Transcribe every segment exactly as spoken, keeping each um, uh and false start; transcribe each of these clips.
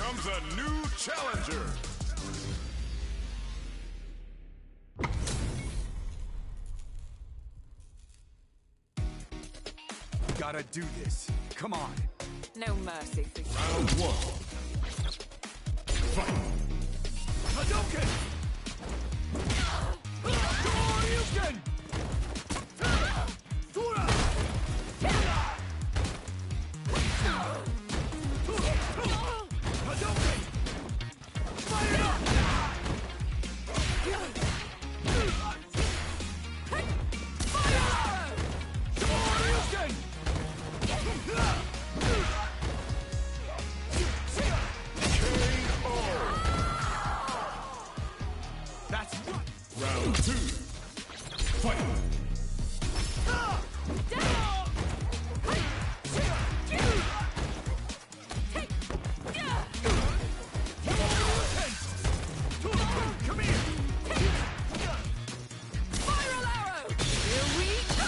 comes a new challenger. Gotta do this. Come on. No mercy for you. Round one. Fight. Hadouken! Hadouken! Tura! Hadouken! Fire up! Fire! Hadouken! That's what. Round two. Fight. Come here. Spiral arrow! Here we go!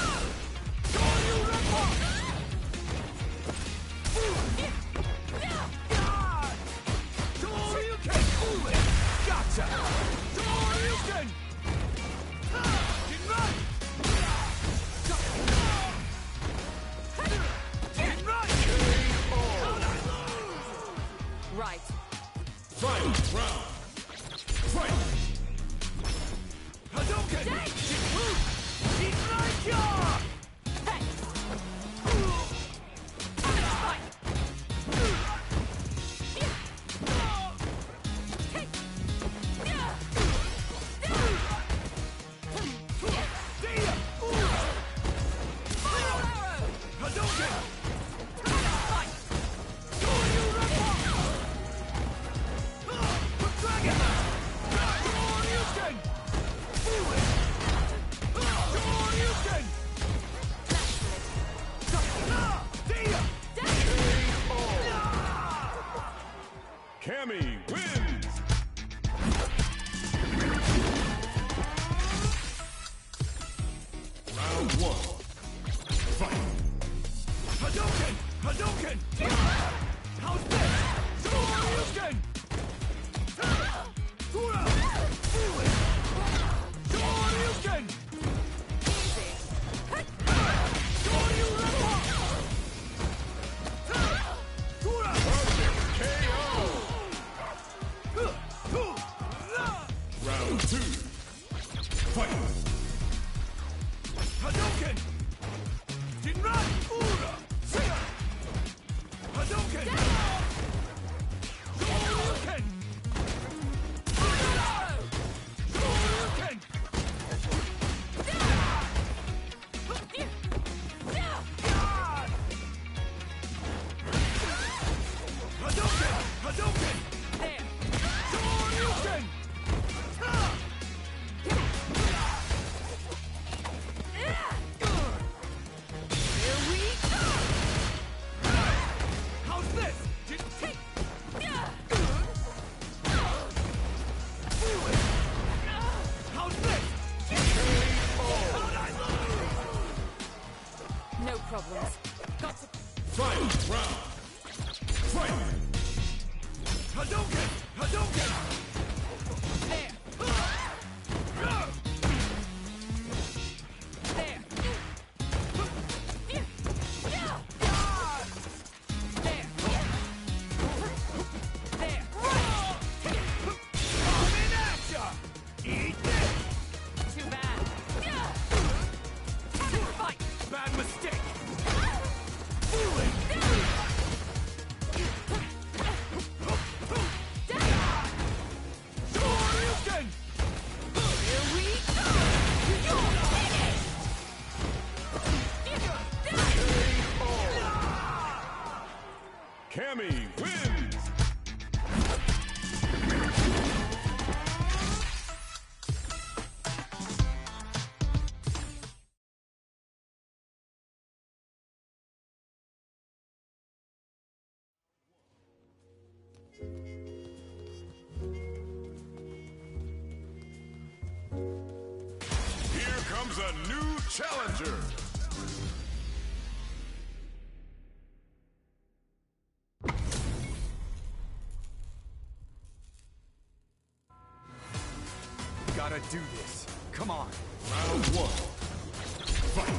Gotcha! Hadouken! Get right! Get right! Right. Fight. Round. Fight. Hadouken! Get right! Hey! Cammy wins! Round one. Fight! Hadouken! Hadouken! How's this? Hadouken! Tura! Hadouken! Tura! K O! Round two. Fight! Hadouken! Jinran! Ura! Hadouken! Hadouken! Hadouken! Hadouken! Hadouken! There. Hadouken! Here we go! How's this? How's this? No problems. Got to... Fight! Round. Fight! Hadouken! Hadouken! There. There. There. There. Coming at ya! Eat this! Too bad. Fight. Bad mistake! Hadouken! Here we go! Cammy wins! Here comes a new challenger. Gotta do this. Come on. Round one. Fight.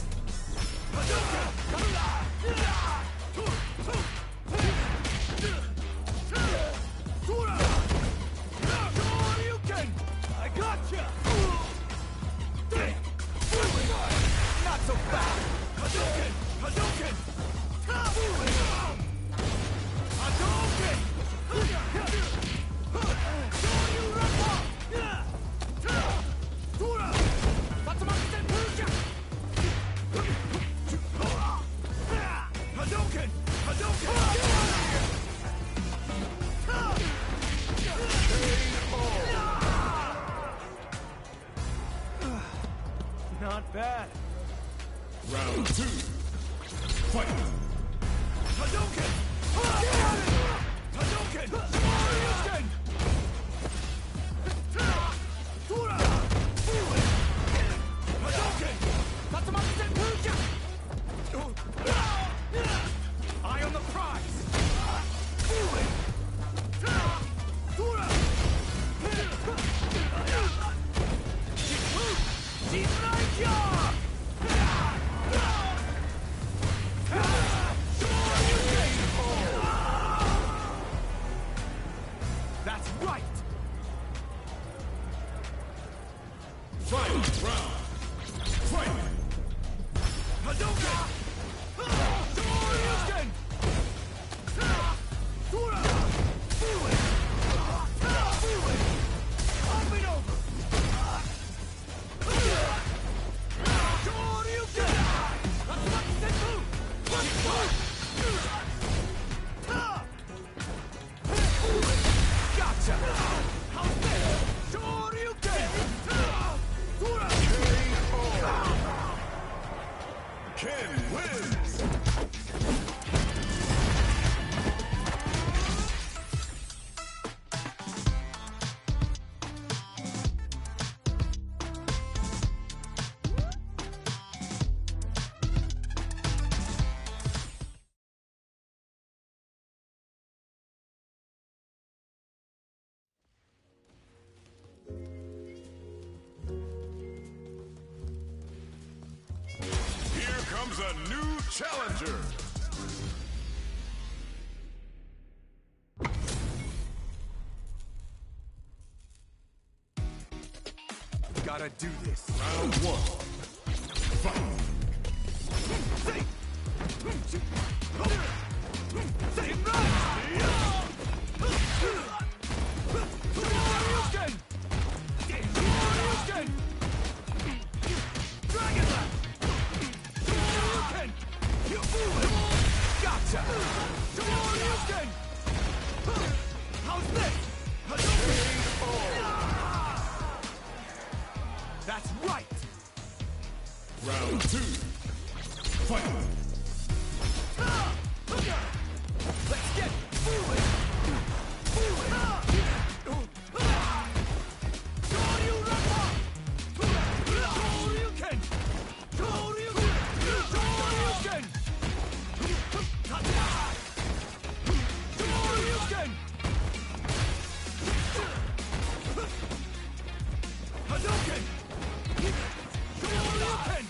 I gotcha! Not so fast! Hadouken! Hadouken! Hadouken! Hadouken! Not bad. Round two. Fight. Hadouken! Hadouken! Hadouken! Eye on the prize! That's right! Final round. Fight. Hadouken! Hadouken! Up and over! Gotcha! How's this? Shoryuken! Ken wins. Here comes a new challenger. Gotta do this. Round one. Fight. Say! Say it right! Shoryuken! Shoryuken! Dragon Left! Shoryuken! You fool it! Gotcha! Shoryuken! How's this? Hadouken! That's right! Round two. Fight. Let's get fooling! Fooling! Shoryuken! Shoryuken! Shoryuken! Shoryuken! Shoryuken! Hadouken! Shoryuken!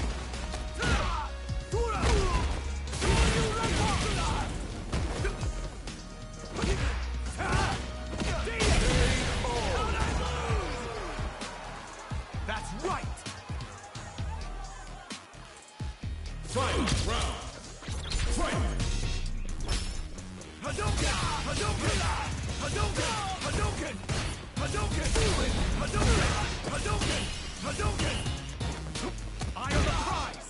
That's right! Final round. Fight. Hadouken! Hadouken! Hadouken! Hadouken! Hadouken! Hadouken! Hadouken! Hadouken! Eye on the prize!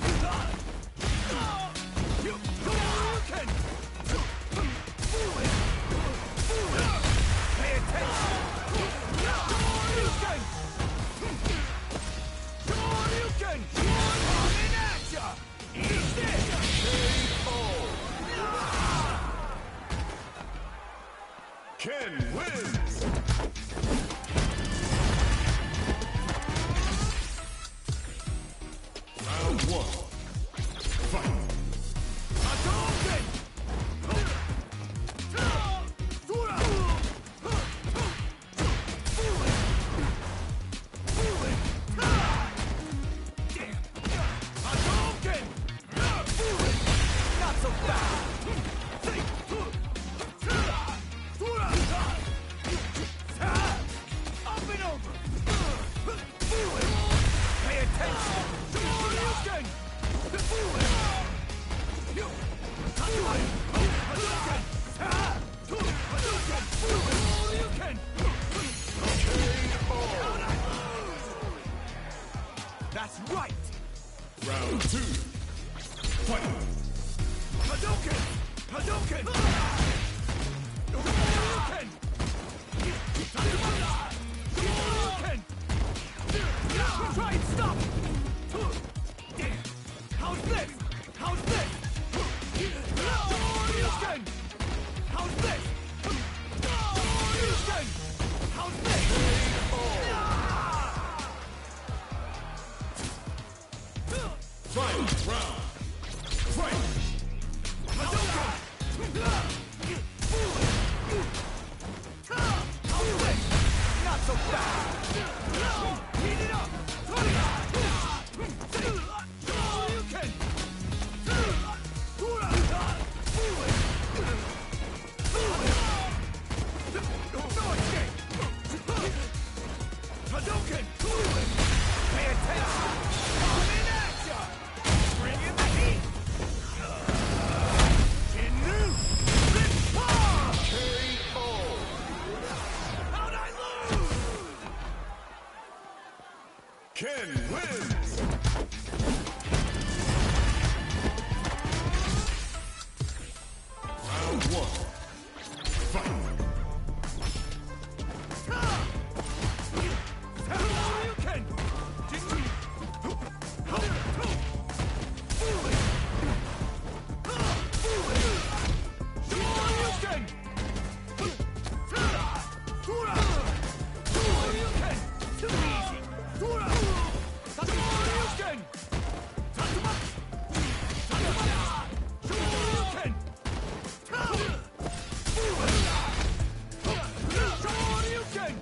You Hadouken! Pay attention! Hadouken! Hadouken! Coming at ya! Eat this! Ken wins. Round one. Fight. Hadouken! Hadouken! Hadouken! Hadouken! Try and stop! How's this? How's this? Hadouken! How's this? Hadouken! How's this? Final round. Fight! Not so fast! Heat it up! Hadouken! No escape! Hadouken! Pay attention! Coming at ya! Bring in the heat! Inu! Rip-Paw! K O! How'd I lose? Ken wins! Round one. Fight! Hadouken! Hadouken! Hadouken! Too easy! Hadouken! Hadouken! Hadouken!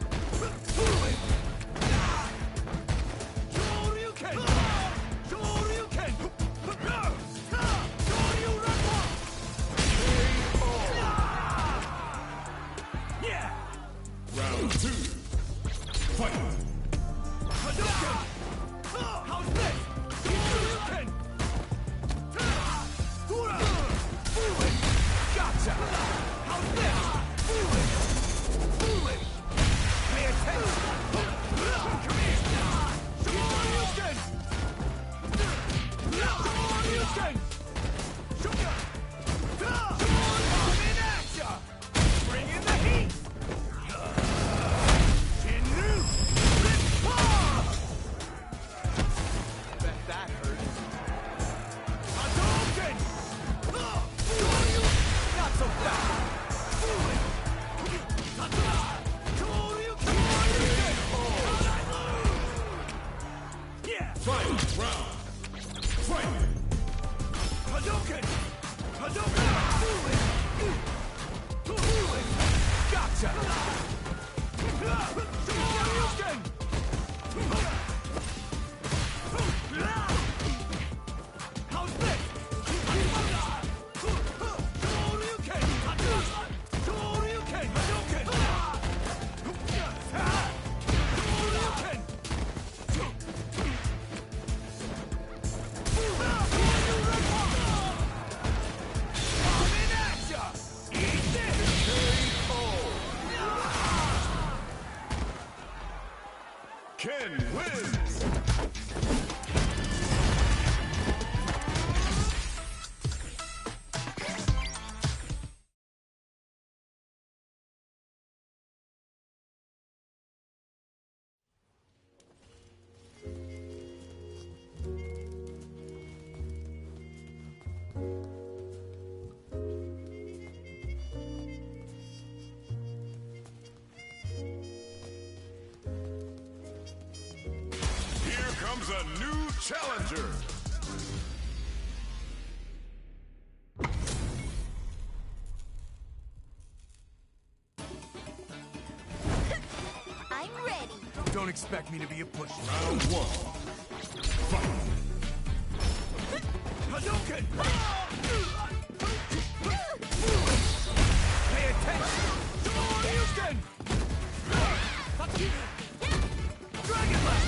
Shoryuken! Shoryuken! Shoryuken! Yeah! Round two. Fight! Hadouken! How's this? Shoryuken! Gotcha! How's this? Pay attention! Come here! Shoryuken! Shoryuken! Coming at ya! Bring in the heat! Inu! Rip-Paw! Bet that hurt. Hadouken! Not so fast! Yeah! Final round. Fight! Hadouken! Hadouken! Gotcha! Hadouken! How's this? Hadouken! Hadouken! Hadouken! Hadouken! Coming at ya! Eat this! Ken wins! Here comes a new challenger. I'm ready. Don't expect me to be a pusher. Round one. Fight! Hadouken! Pay attention! Shoryuken! Dragon Blast!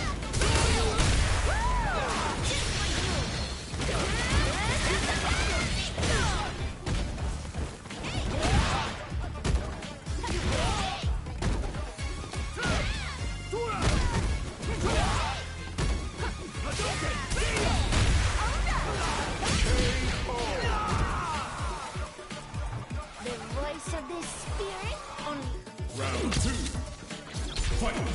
Hadouken! So this spirit only. Round two. Fight.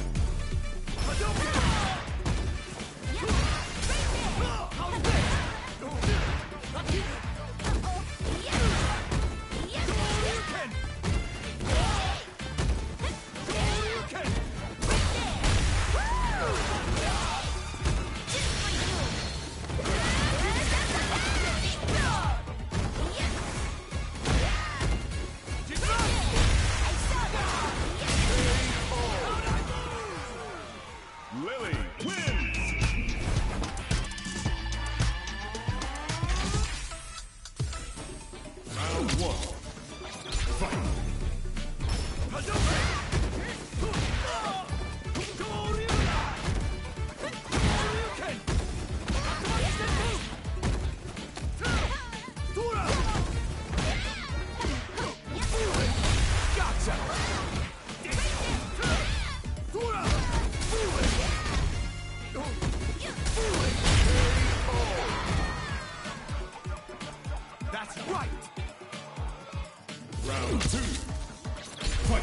Lily wins! Round one. Fight! That's right! Round two. Fight!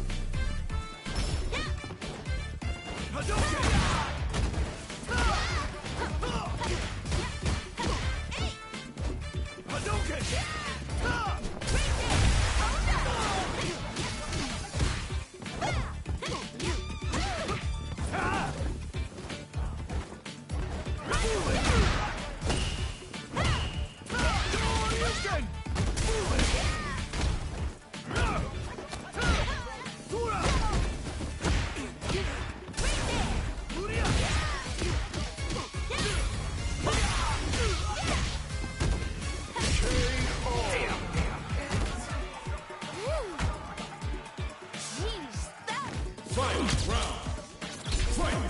Final round. Fight!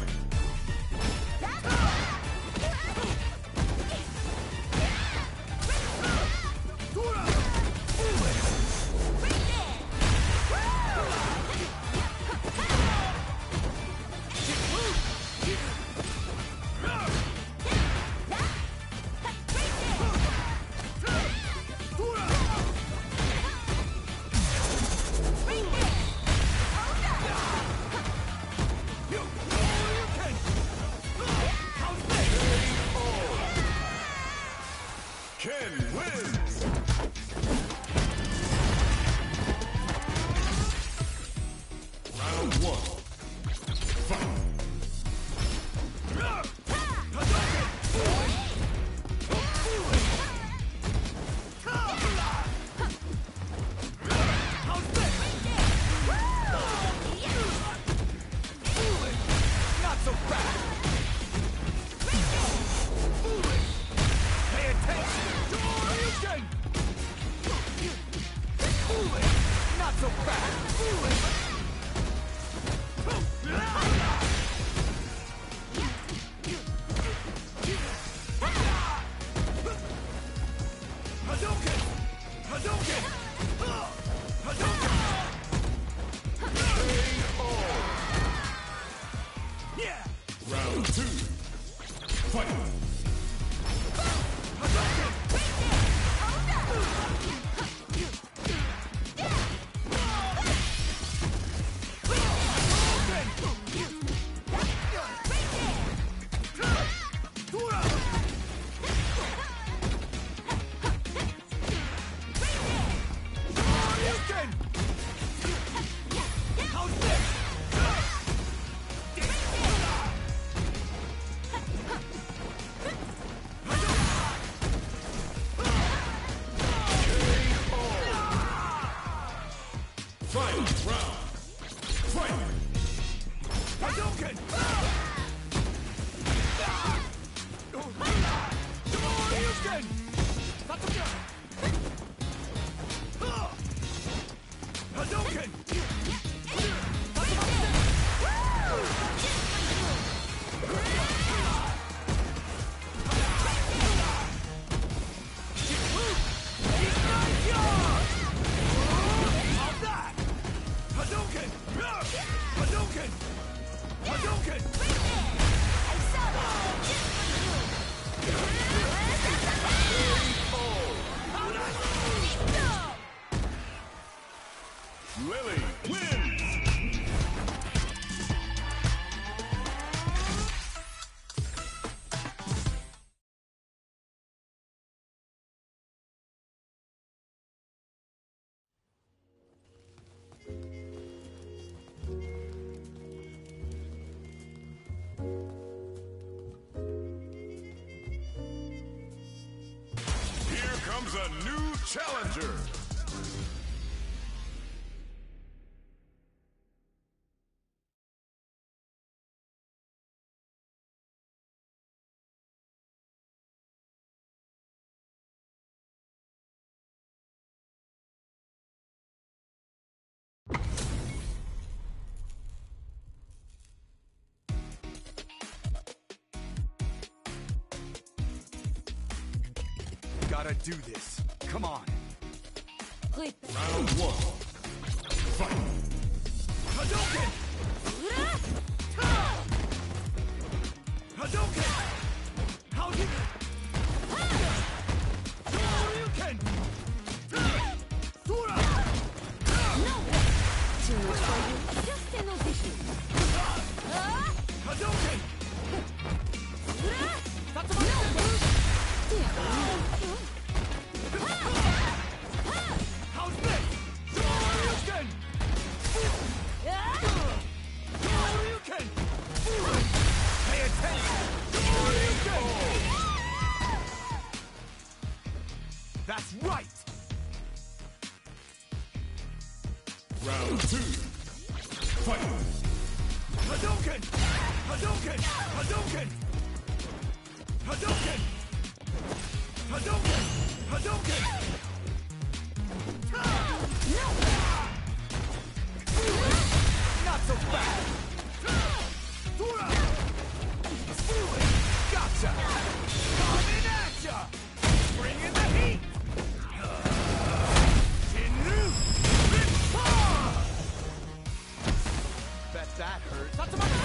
Ken wins! Round one. Fight! Not so fast! Pay attention! Hadouken! Not so fast! Hadouken! Hadouken! Hadouken! Yeah! Round two. Fight! Final round. Fight! Hadouken! Hadouken! Hadouken! How's that? Hadouken! Lily wins! Here comes a new challenger! Gotta do this. Come on. Round one. Fight! Hadouken! Hadouken! Hadouken! Shoryuken! Sora! Hadouken! How's this? Shoryuken! Shoryuken! Pay attention! Shoryuken! That's right! Round two. Fight! Hadouken! Hadouken! Hadouken! Hadouken! Hadouken! Hadouken! Not so fast! Sora! Gotcha! Coming at ya! Bring in the heat! Shinru! Rip-Paw! Bet that hurts.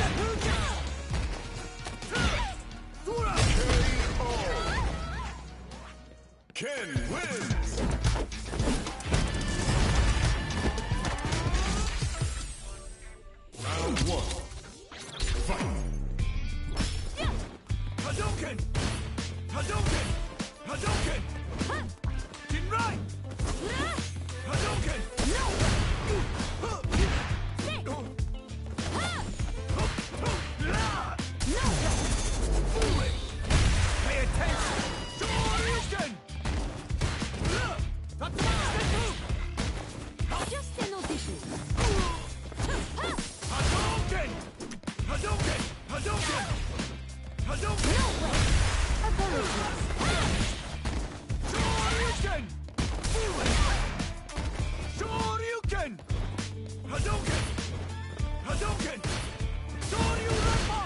Sora! Ken wins! Round one. Fight! Hadouken! Hadouken! Hadouken! Jinrai! Hadouken! No! Pay attention! Shoryuken! Just an audition. Hadouken! Hadouken! Hadouken! Hadouken! Apologies. Shoryuken! Shoryuken! Hadouken! Hadouken! Shoryuken!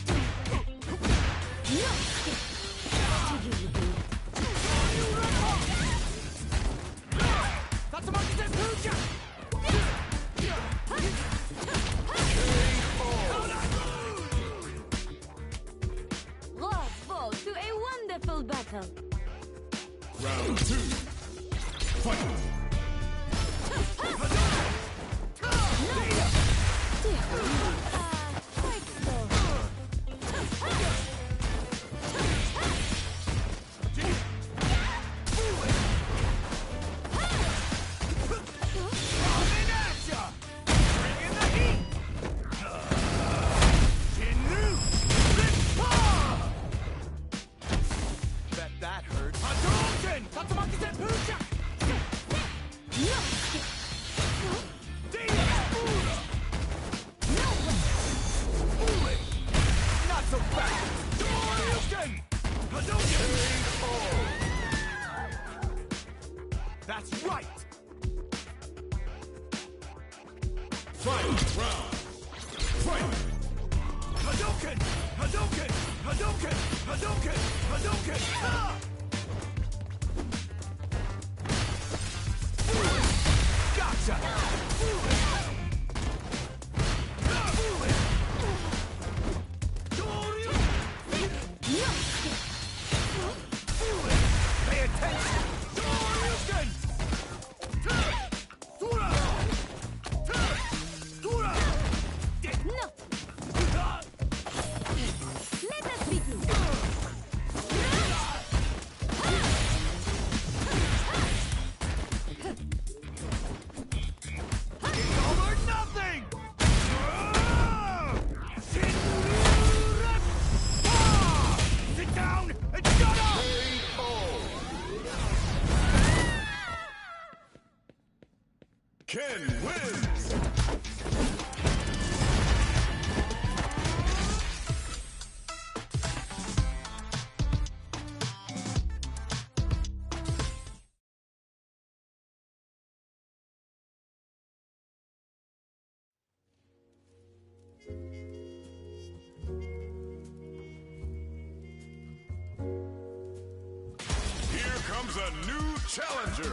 Bravo to a wonderful battle. Round two. Fight! Uh, quite so. Coming at ya! Bring in the heat! Shinru! Rip-Paw! Bet that hurt. Hadouken! Tatsumaki Senpuja! Not so fast! Shoryuken! Hadouken! That's right! Fight! Round! Fight! Hadouken! Hadouken! Hadouken! Hadouken! Hadouken! Ah! Gotcha! Pay attention! Shoryuken! Sora! Ken wins! Here comes a new challenger!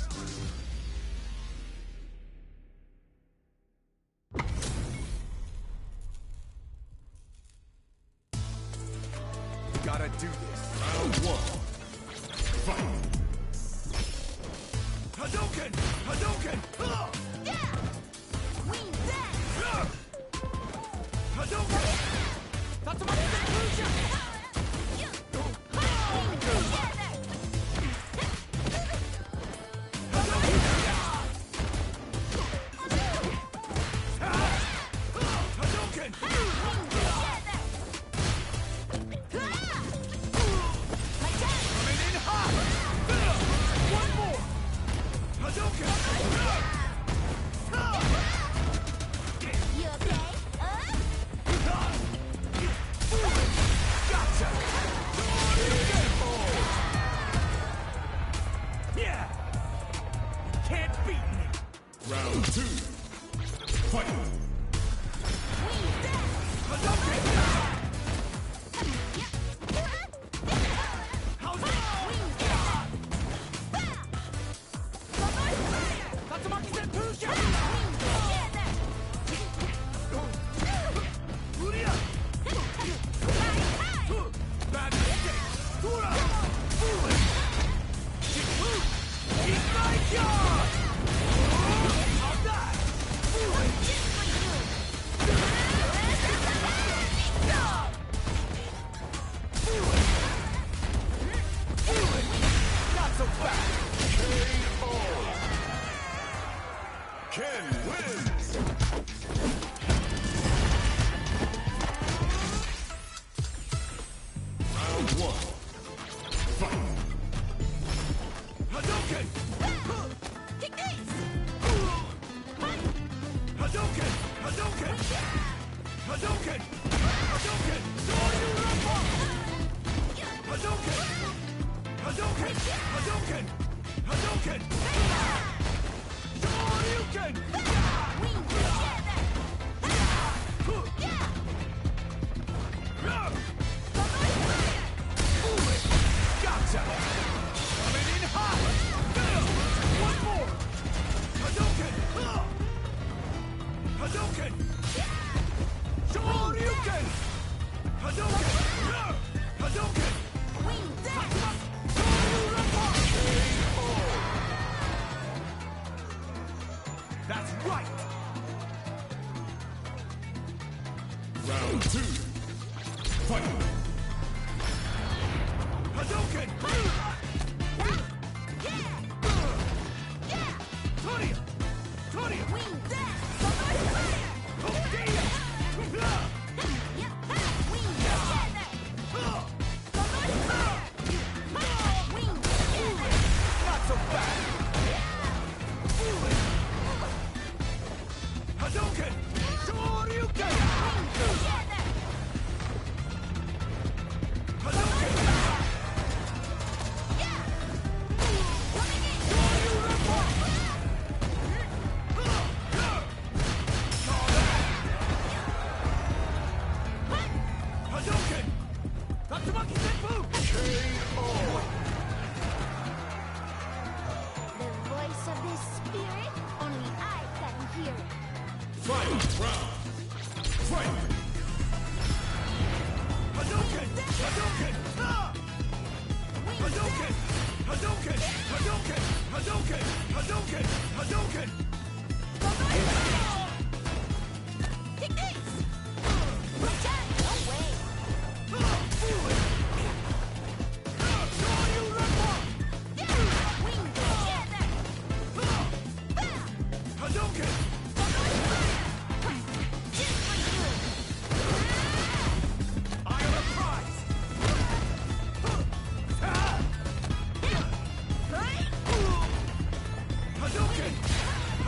Gotta do this. Round one. Fight! Hadouken! Hadouken! Ah! Yeah! Wing that! Ah! Hadouken! Tatsumaki Senpuja! Hadouken! Coming in hot! One more! Hadouken! You okay? Uh? Gotcha! Yeah! Can't beat me! Round two. Fight! Wing that! Hadouken! How's it? Tatsumaki Senpuja! Uria! Bad mistake! Tura! Foolish! Ignite God! How's that? Foolish! Foolish! Foolish! Not so fast! K O! Ken wins! Round one. Fight! Hadouken! Kick this! Hadouken! Hadouken! Hadouken! Hadouken! Hadouken! Hadouken! Hadouken! Hadouken! Hadouken! Hadouken! Wing together! Foolish! Gotcha! Coming in hot! One more! Hadouken! Hadouken! Shoryuken! Hadouken! Hadouken! Wing that! That's right! Round two. Fight! Hadouken! Toria! Toria! Wing that! Todia! Wing together! Wing together! Not so fast! Foolish! Hadouken! Shoryuken! Together! Hadouken! Hadouken! Tatsumaki Senpu! The voice of the spirit, only I can hear it. Fight! Round! Fight! Hadouken! Hadouken! Ah! Hadouken! Hadouken! Hadouken! Hadouken! Hadouken! Hadouken! Kick this! Watch out! No way! Foolish! Shoryuken! Wing together! Hadouken! Just for you! Eye on the prize! Ah! Hadouken!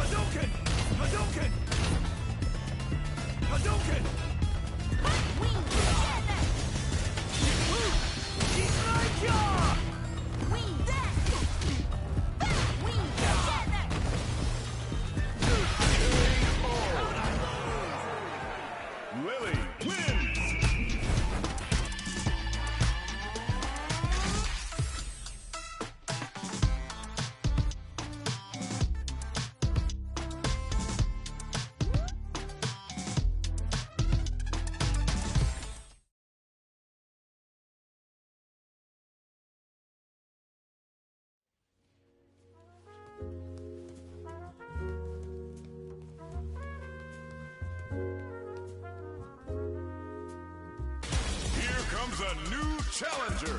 comes a new challenger.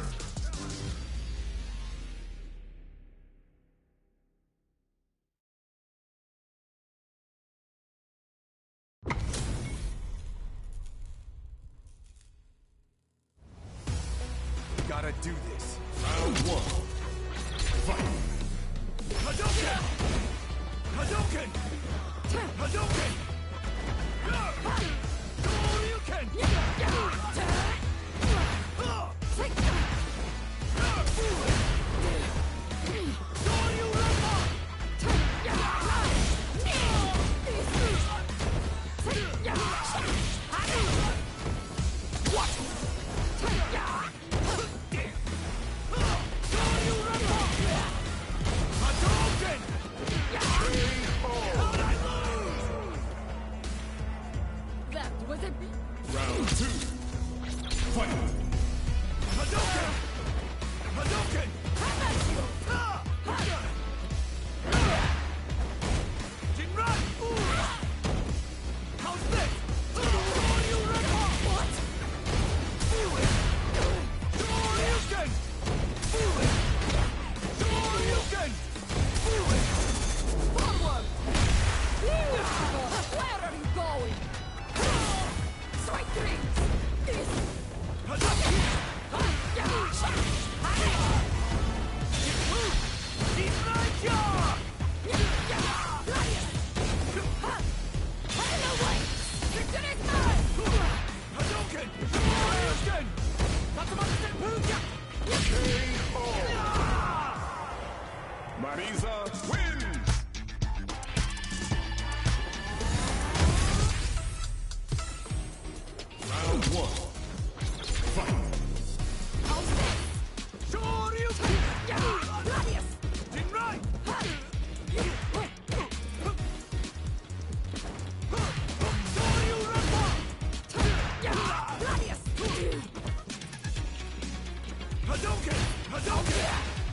Gotta do this. Round one. Fight. Hadouken! Hadouken! Hadouken! Shoryuken! That was a bit. Round two. Fight. Hadouken! Hadouken! Jinran! How's this? What? Shoryuken! Shoryuken! Forward! Where are you going? Sweet dreams! This... Hadouken! Hadouken! Shoryuken! Marisa wins. Round one. Fight. Shoryuken! Jinran! Hadouken! Hadouken!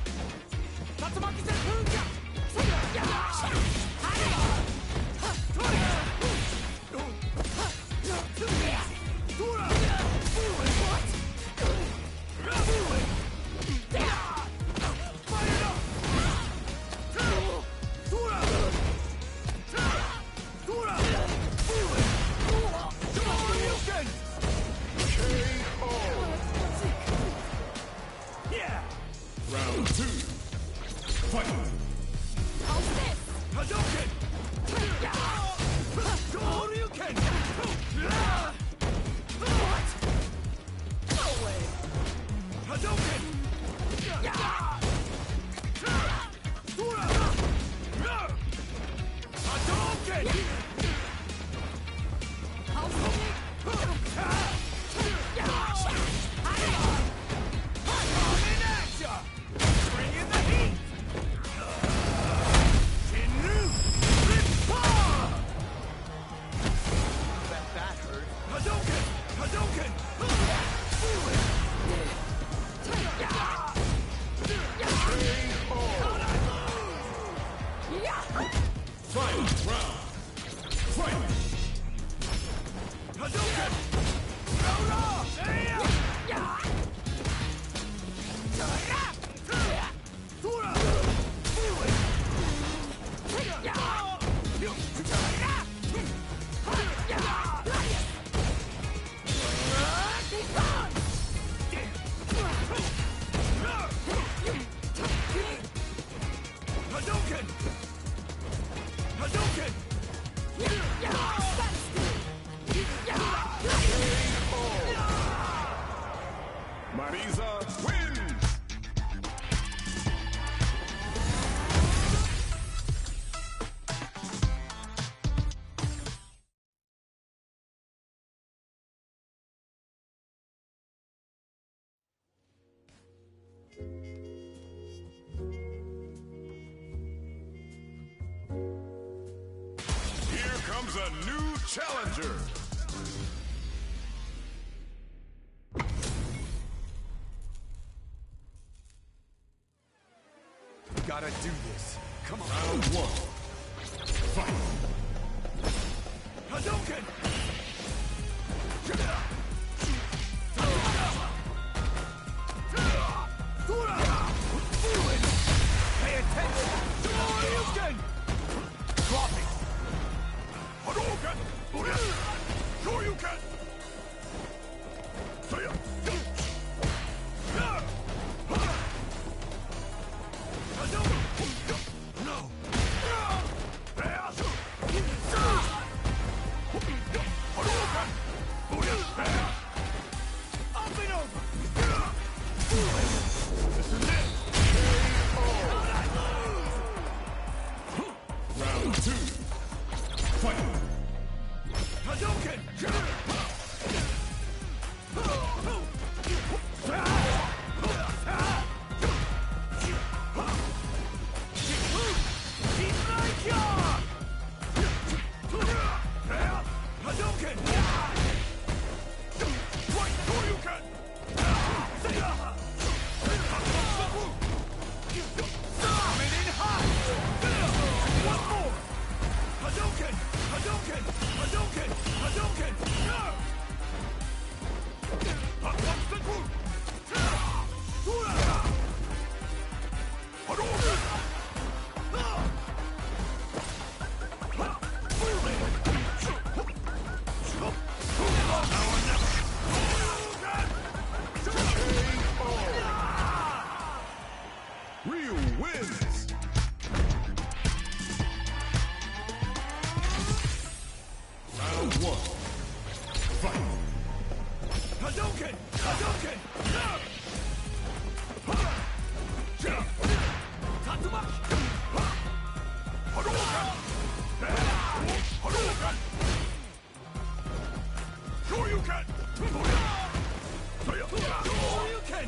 Yeah! Round two. Fight. Hadouken! Shoryuken! Hadouken! Hadouken! Coming at ya! Bring in the heat! Jinru! Rip-Paw! Bet that hurt. Hadouken! Hadouken! Final round. Fight. Hadouken! Rora! Tura! Hadouken! Hadouken! Marisa wins. Here comes a new challenger. Gotta do this. Come on. Round one. Fight. Hadouken! Round two. Fight. Hadouken! Hadouken! Right, Shoryuken! Coming in hot! One more! Hadouken! Hadouken! Hadouken! Hadouken! Hadouken! Ryu wins. Round one. Fight. Hadouken! Hadouken! Tatsumaki! Hadouken! Hadouken! Shoryuken! Shoryuken!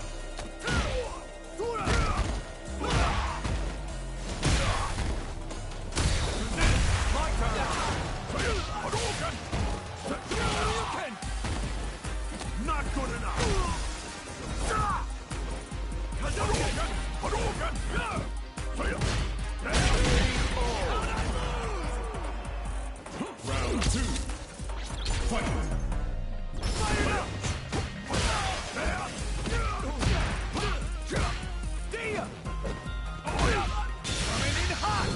My turn! Hadouken! Shoryuken! Not good enough! Hadouken! Hadouken! Round two. Fight. Fire up! Dia! Coming in hot!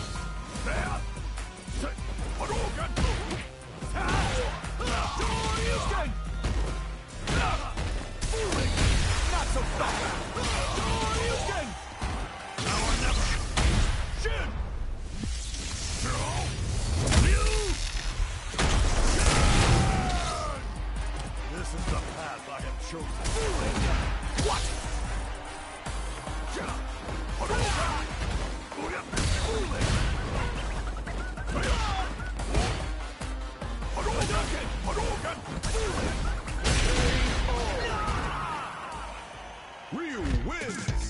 Hadouken! Shoryuken! Not so fast! Shoryuken! Now or never! Shin! This is the path I have chosen. What? Hadouken! Hadouken! Hadouken! Ryu wins.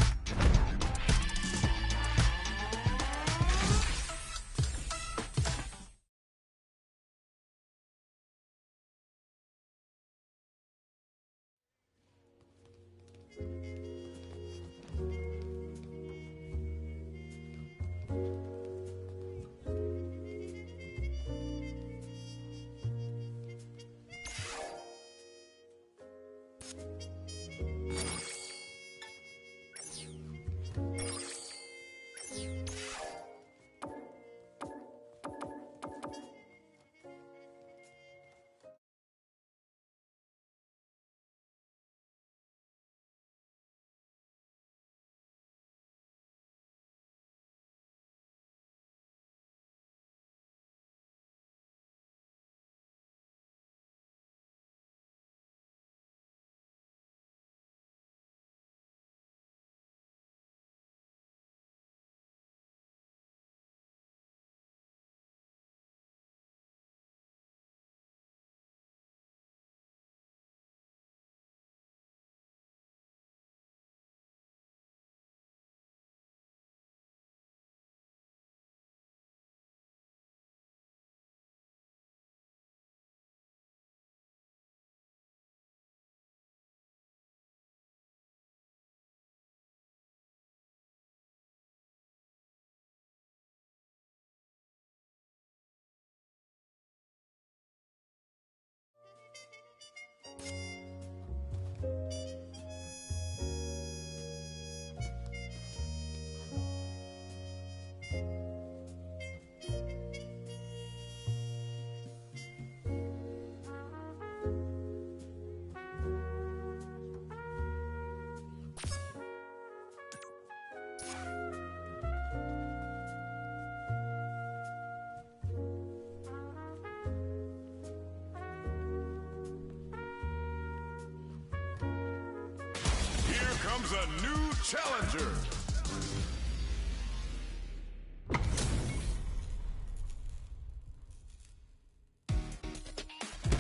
comes a new challenger.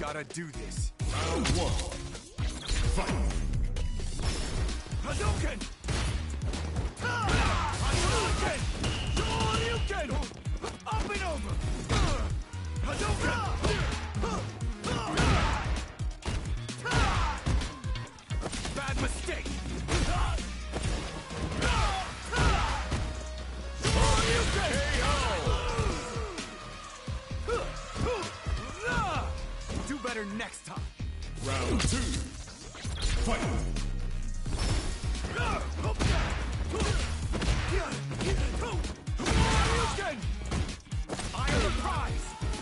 Gotta do this. Round one. Fight. Hadouken! Hadouken! Shoryuken! Up and over! Hadouken! Bad mistake! Shoryuken! Do better next time! Round two. Fight. I am the prize!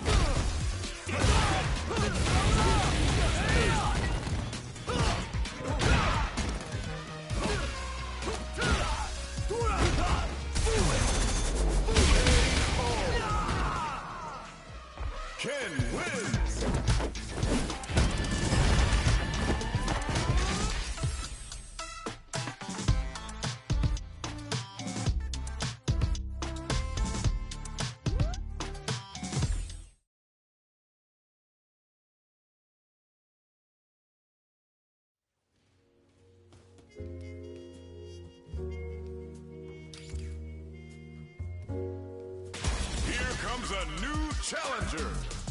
Ken wins. Here comes a new challenger.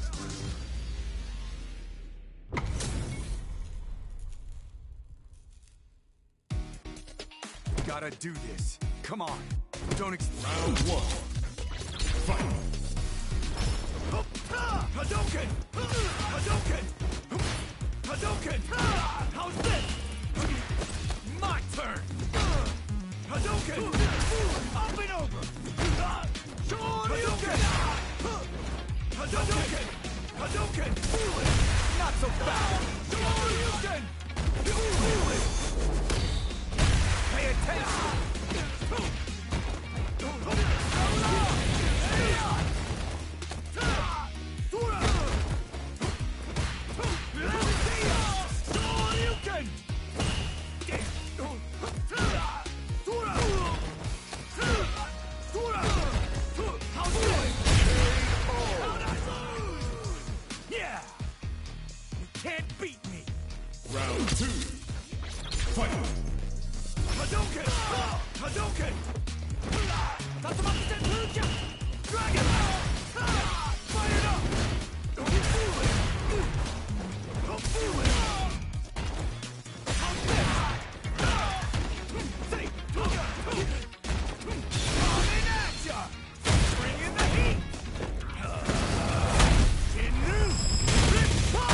Gotta do this. Come on. Don't ex- Round one. Fight. Hadouken! Hadouken! Hadouken! How's this? My turn! Hadouken! Up and over! Shoryuken! Hadouken! Hadouken! Not so fast! Shoryuken! Pay attention! Shoryuken! Yeah! You can't beat me! Round two. Fight. Hadouken! Hadouken! Tatsumaki Senpuja! Dragon! Fire it up! Don't fool it! Don't fool it! How's this? Say! Coming at ya! Bring in the heat! Inu! Rippa!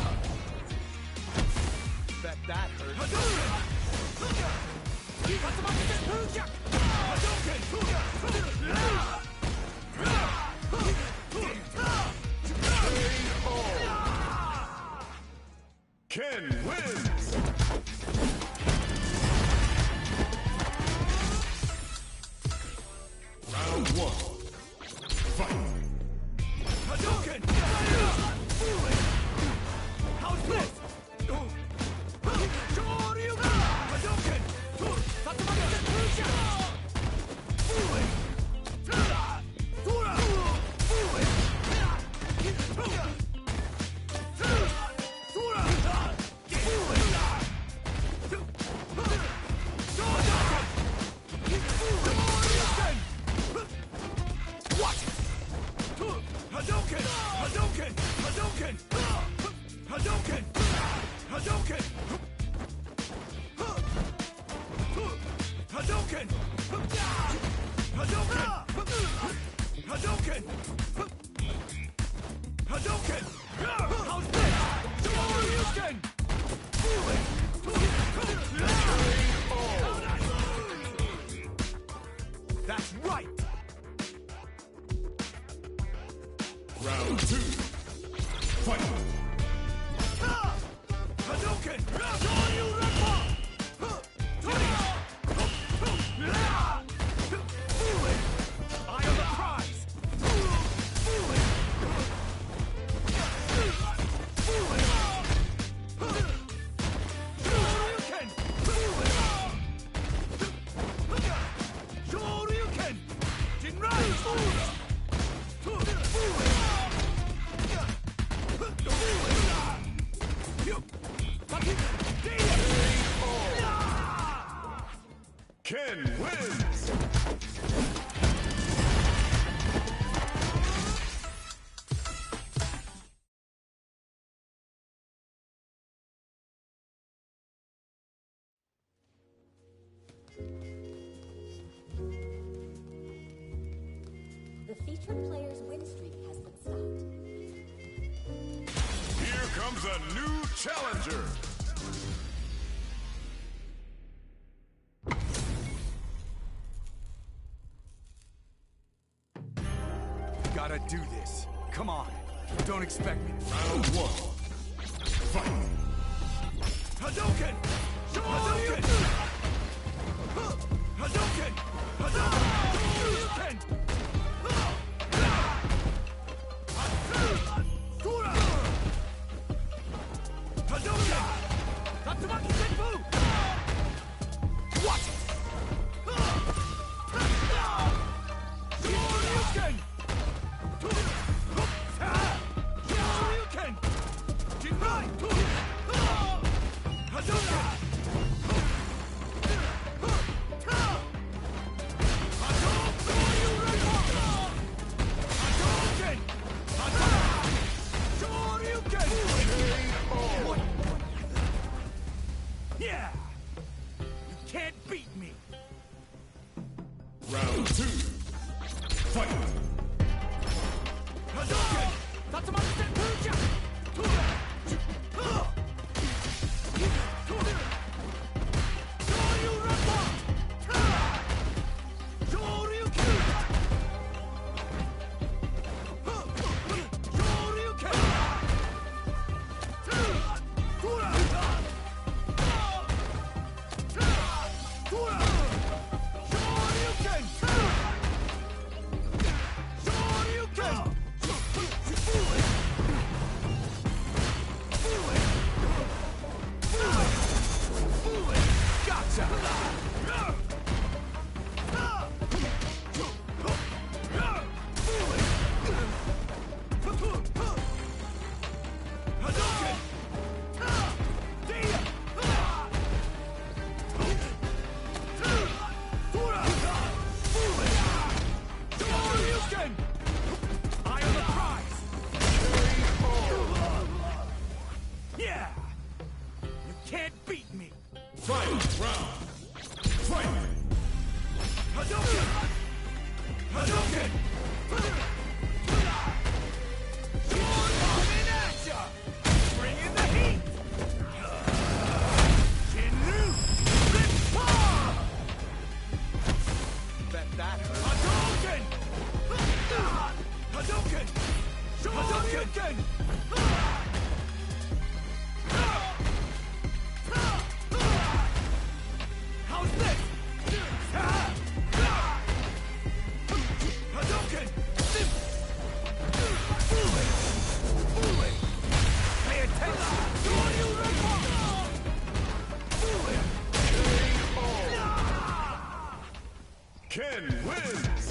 Bet that hurt. Hadouken! Tatsumaki Senpuja! Hadouken! Ken wins. Round one. Fight. Hadouken! How's this? Shoryuken! Hadouken! Tatsumaki Senpuja! Tura! What? Hadouken! Hadouken! Hadouken! Hadouken! Hadouken! Hadouken! Hadouken! Hadouken! Hadouken! How's this? Shoryuken! That's right! Round two. Fight. Hadouken! Shoryuken! I am the prize! Shoryuken! Jinrai! a new challenger. Gotta do this. Come on. Don't expect me to. Round one. Fight. Hadouken! Hadouken! Hadouken! Hadouken! Hadouken! Tatsumaki Senpu! Watch it! Shoryuken! Shoryuken! Jinrai! Hadouken! Yeah! You can't beat me! Round two. Fight. Hadouken! Tatsumaki Senpu! Yeah! You can't beat me! Fight. Round. Fight. Hadouken! Hadouken! Coming at ya! Bring in the heat! Jinru! Rippa! Bet that hurt. Hadouken! Hadouken! Hadouken! How's this? Hadouken! Fool it! Fool it! Pay attention! Fool it! Ken wins.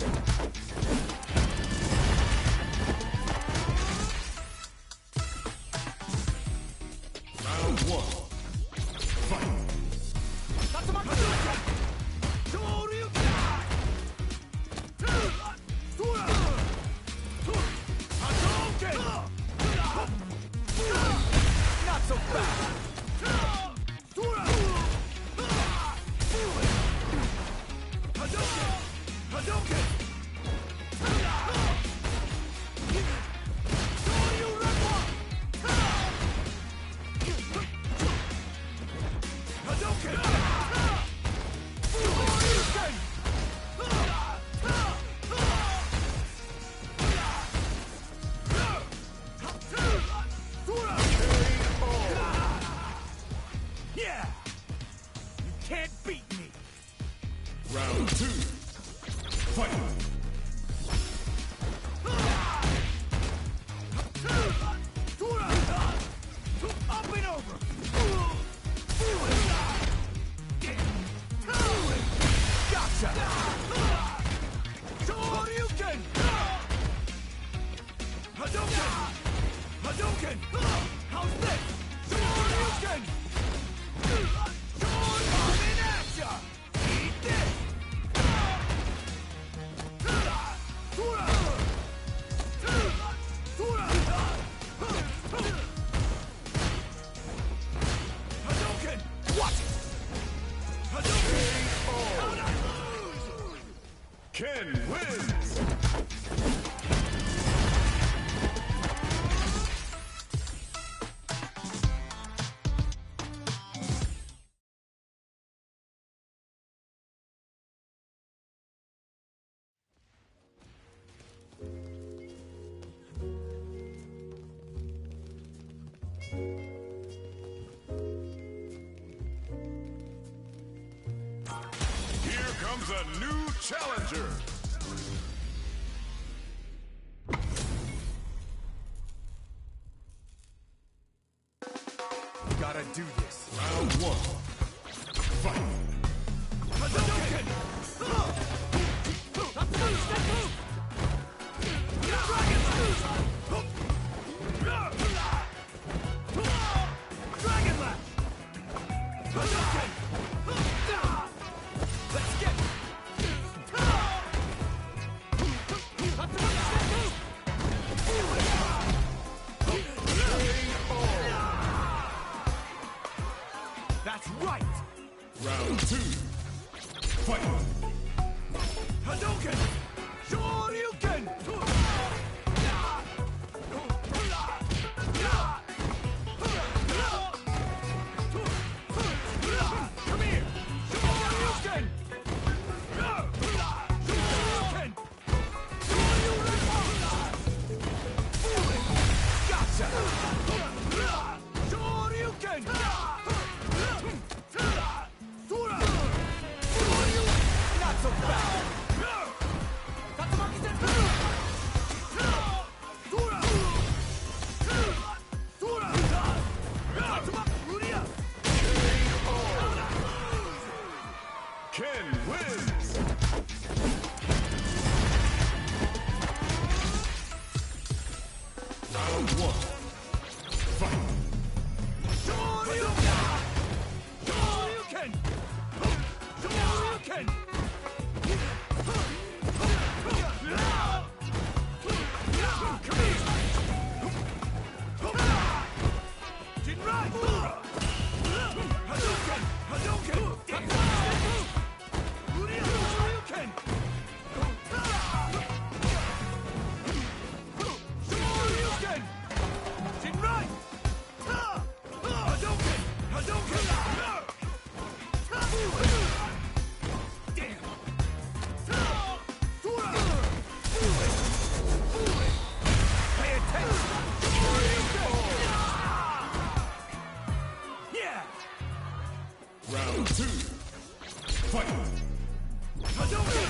Round one. Fight. Tatsumaki! Not so fast! Hadouken! Hadouken! Hadouken! Hadouken! Yeah! You can't beat me! Round two. Fight. Up and over! Gotcha! Shoryuken! Hadouken! Hadouken! How's this? Shoryuken! Coming at ya! Eat this! Hadouken! Watch it! Hadouken! Ken wins. Here comes a new challenger. Gotta do this. Round one. Fight. Hadouken! Dragon Lash! Hadouken! Let's get That's right! Round two. Fight. Hadouken! Shoryuken! Come here! Shoryuken! Shoryuken! Gotcha! Shoryuken! Not so fast! Ken wins. Round one. Fight. Shoryuken! Shoryuken! Shoryuken! Come here! Jinrai! Hadouken! Hadouken! Shoryuken! Shoryuken! Jinrai! Hadouken! Hadouken! Damn! Pay attention! Yeah! Round two. Fight. Hadouken!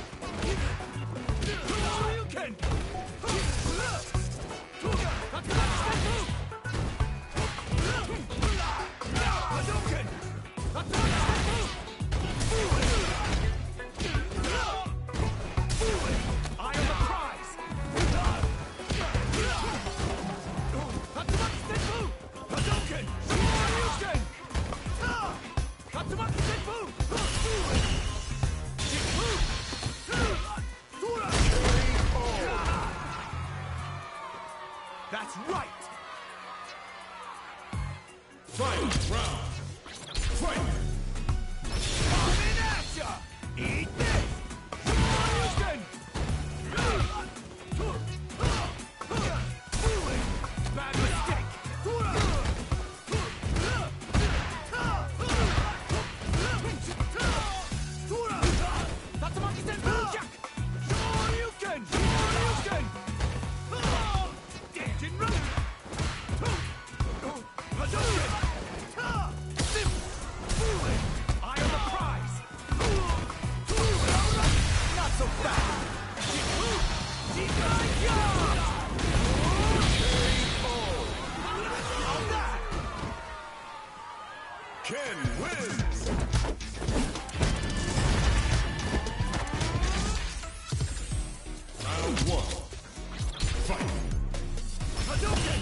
Shoryuken! Hadouken! I am the prize! Hadouken! Shoryuken! Tatsumaki Senpu! That's right! Fight. Round. Fight. Coming at ya! Eat this! Shoryuken! Bad mistake! Tatsumaki Senpu! Shoryuken! Shoryuken! Damn! Jinrai! Hadouken! I am the prize! Not so fast! Ken wins. Round one. Fight. Hadouken!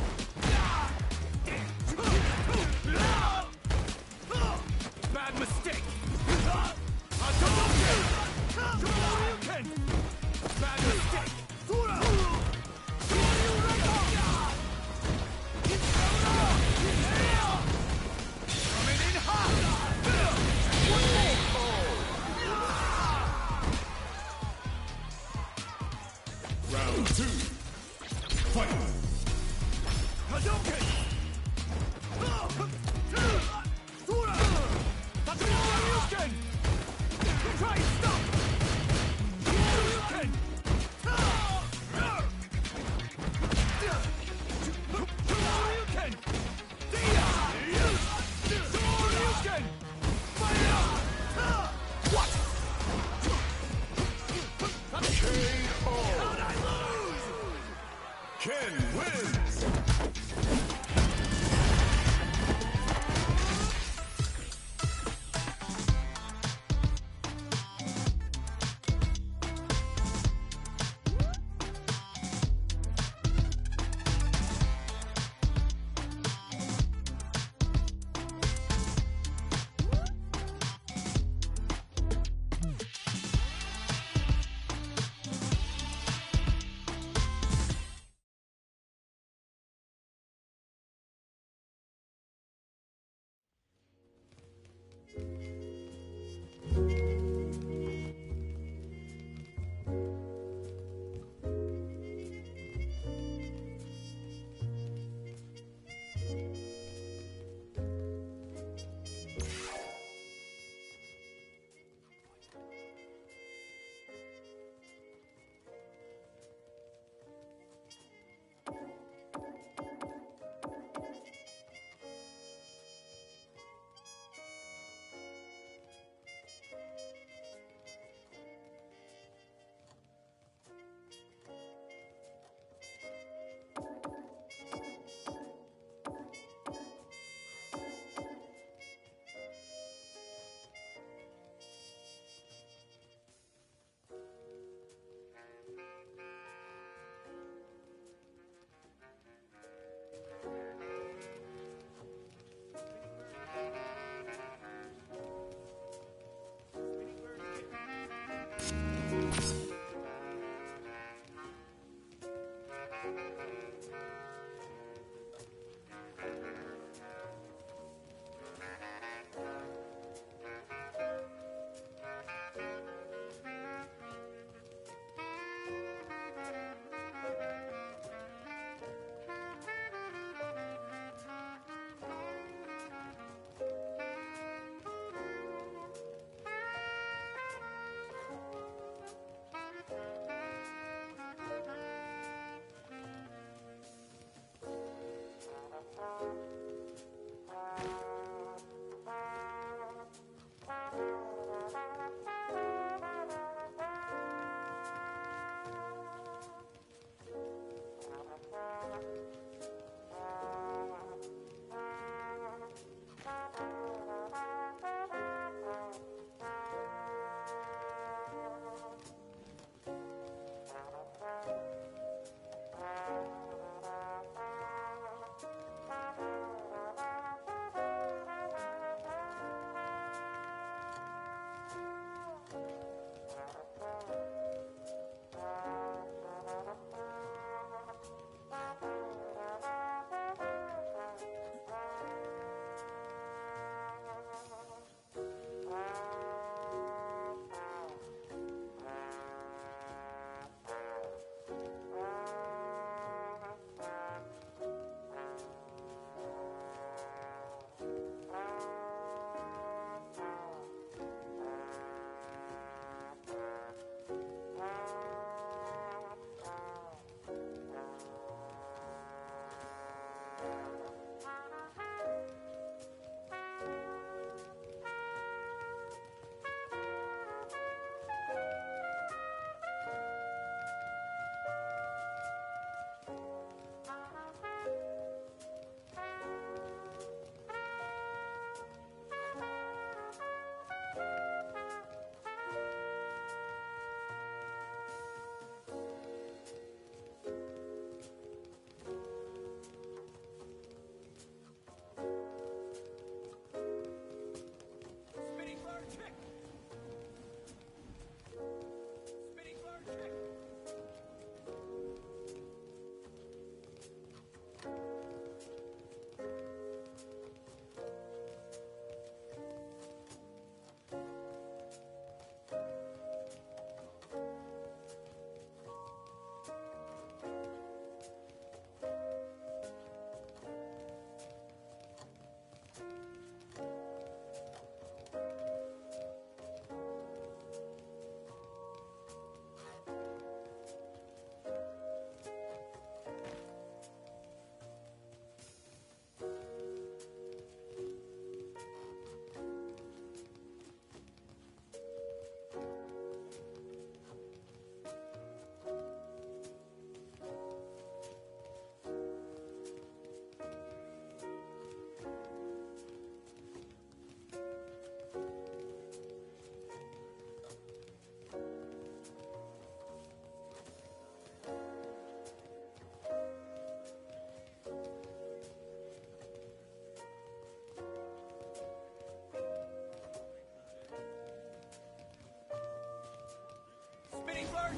Bad mistake! Hadouken! Shoryuken! Bad mistake! Coming in hot! Round two. Fight. Hadouken! Hadouken! Try and stop! Hadouken! Hadouken! Ken wins!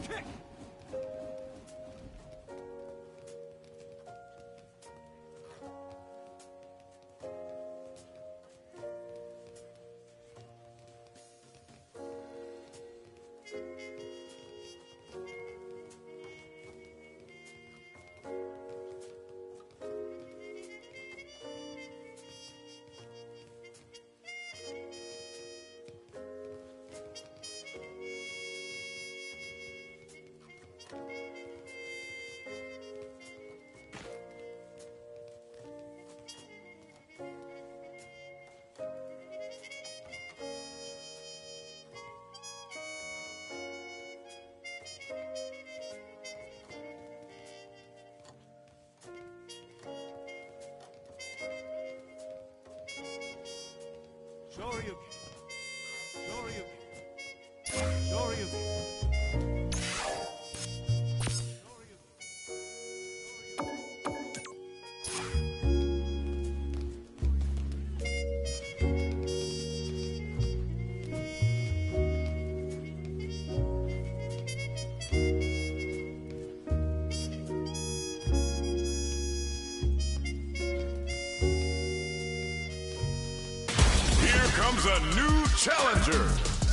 kick! Shoryuken. Shoryuken. Shoryuken. Here comes a new challenger.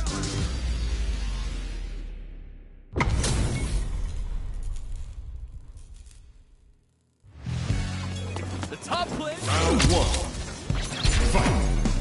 The top play. Round one. Fight.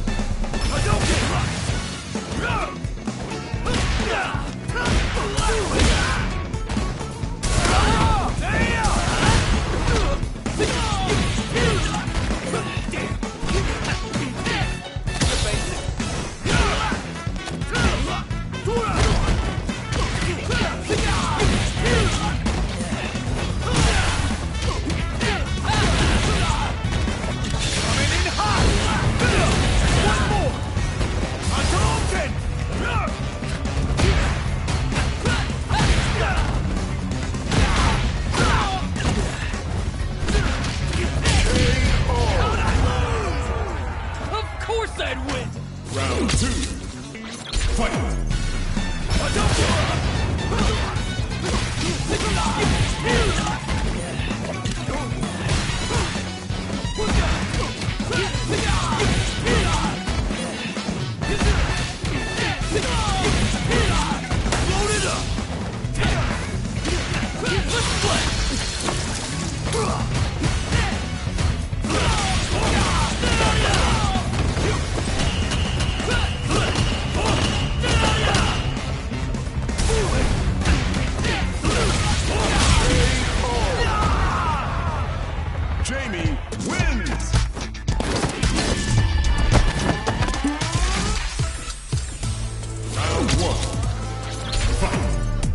Round two. Fight. Jamie wins! Round one. Fight!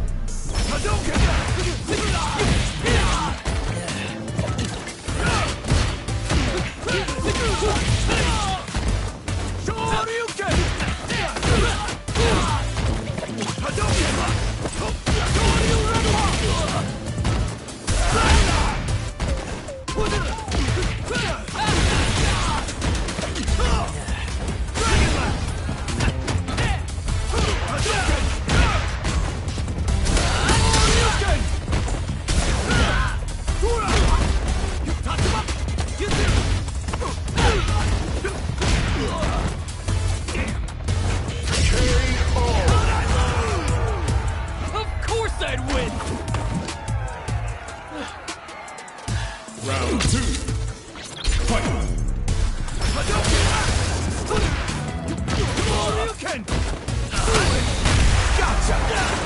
Round two. Fight! Shoryuken! Gotcha!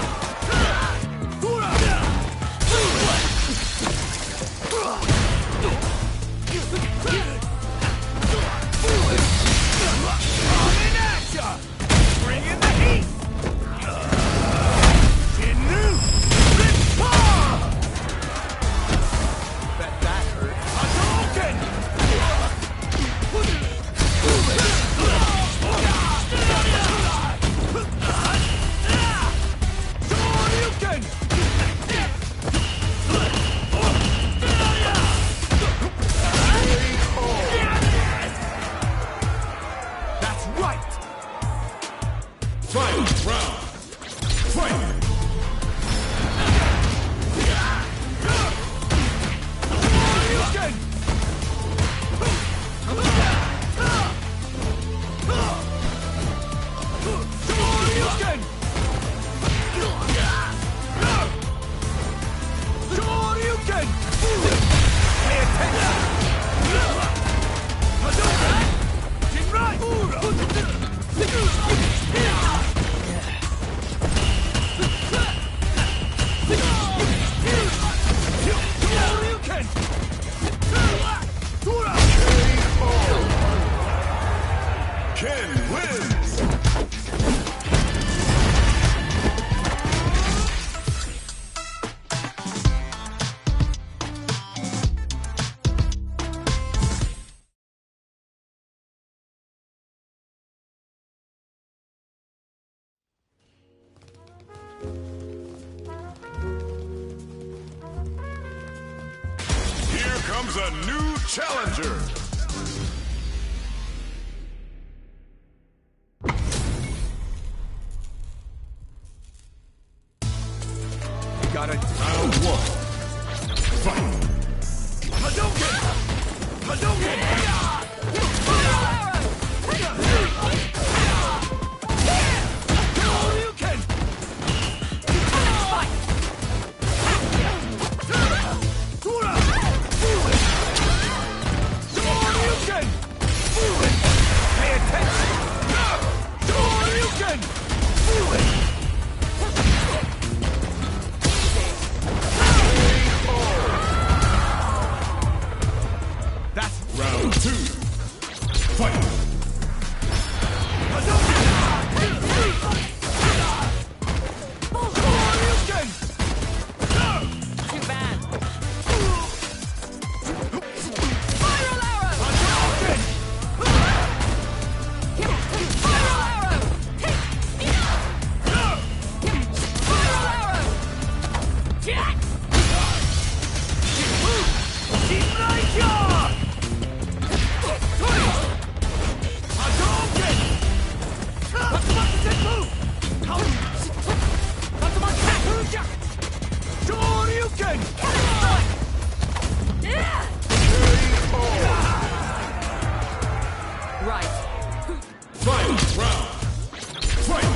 Coming at ya! Bringing the heat! Inu! Rippaw! Bet that hurt. Hadouken! Ken wins! Here comes a new challenger! Got it. Round one. Fight! Hadouken! Hadouken! Hadouken! Fight! Tura! Hadouken! Pay attention! Hadouken! That's Round two. Fight! Too bad. Spiral arrow! Spiral arrow! Spiral arrow! Jack! Right. Final round. Fight!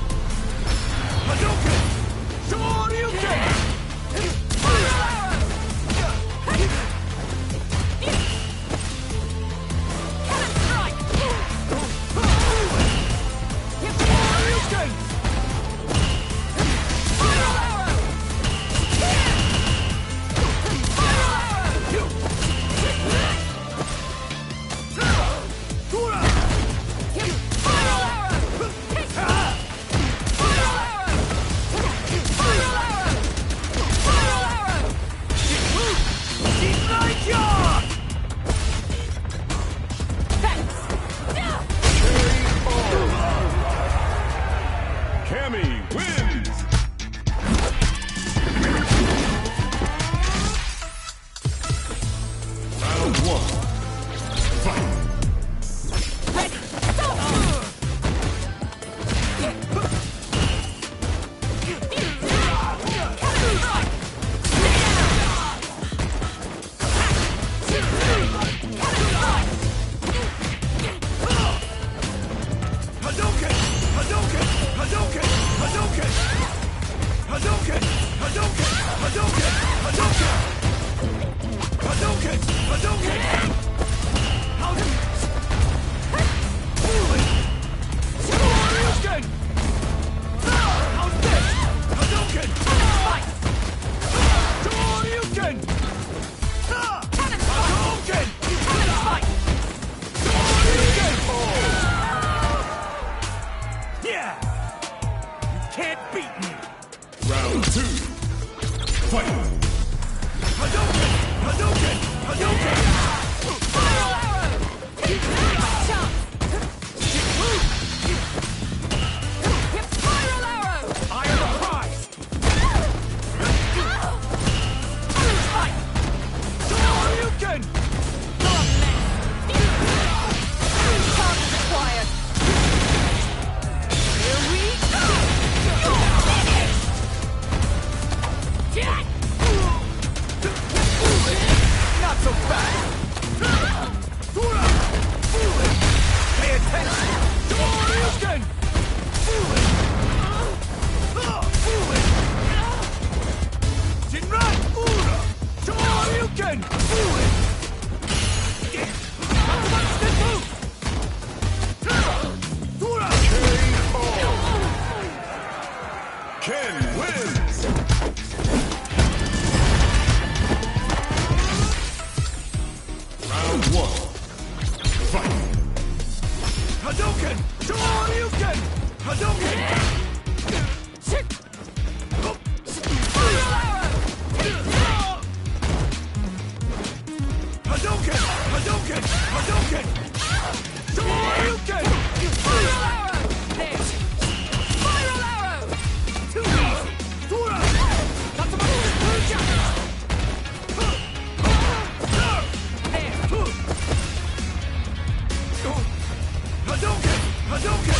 Cammy wins! Round one. Fight! Hadouken! Hadouken! Hadouken! Hadouken! Hadouken! Hadouken! Hadouken! Hadouken! Hadouken! Hadouken! Hadouken! Hadouken! How's this? Hadouken! Fight! Hadouken! Hadouken! Fight! Hadouken! Yeah! You can't beat me! Round two. Fight! Hadouken! Hadouken! Hadouken! Spiral arrow! Chop! Spiral arrow! I am the prize! Fight! Hadouken! Charge required! Here we go! Jack! Not so fast! Tura! Pay attention! Hadouken! Jinran! Ura! Hadouken! Tura! Ken wins! Round one. Fight! Hadouken! Shoryuken! Hadouken! Hadouken! Hadouken! Hadouken! Shoryuken! Spiral arrow! There! Spiral arrow! Too easy! Tura! Hadouken! Hadouken!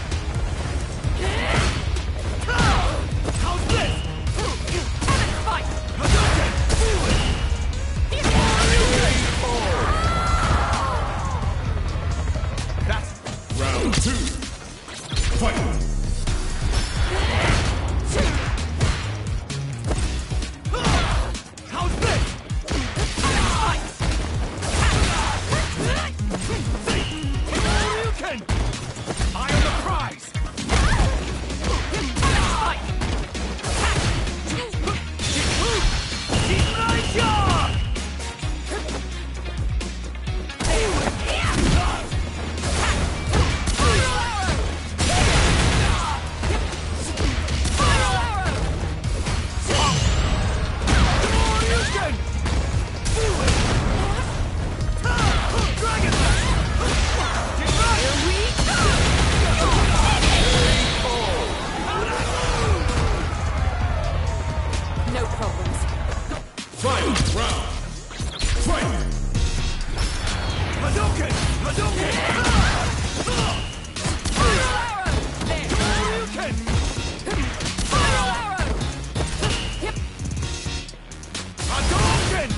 How's this? Fight! Hadouken! That's Round two. Fight. how's this? Shoryuken! I am the prize! No problems. Final round. Fight. Hadouken! Hadouken! Spiral arrow! There! Shoryuken! Spiral arrow! Yep. Hadouken!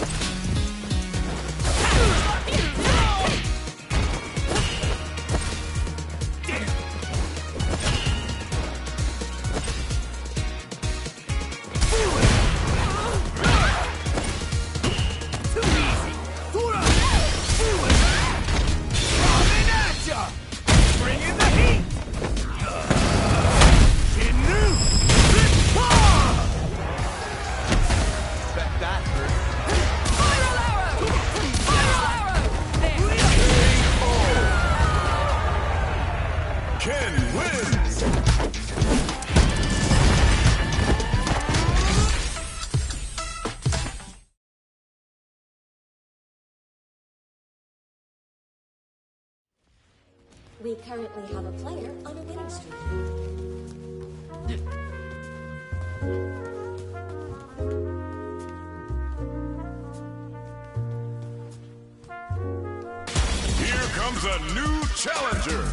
Too easy! Tura! Coming at ya! Bring in the heat! Inu! Bet that hurt. Spiral arrow! Spiral arrow! There! Ken wins. We currently have a player on a winning streak. Here comes a new challenger.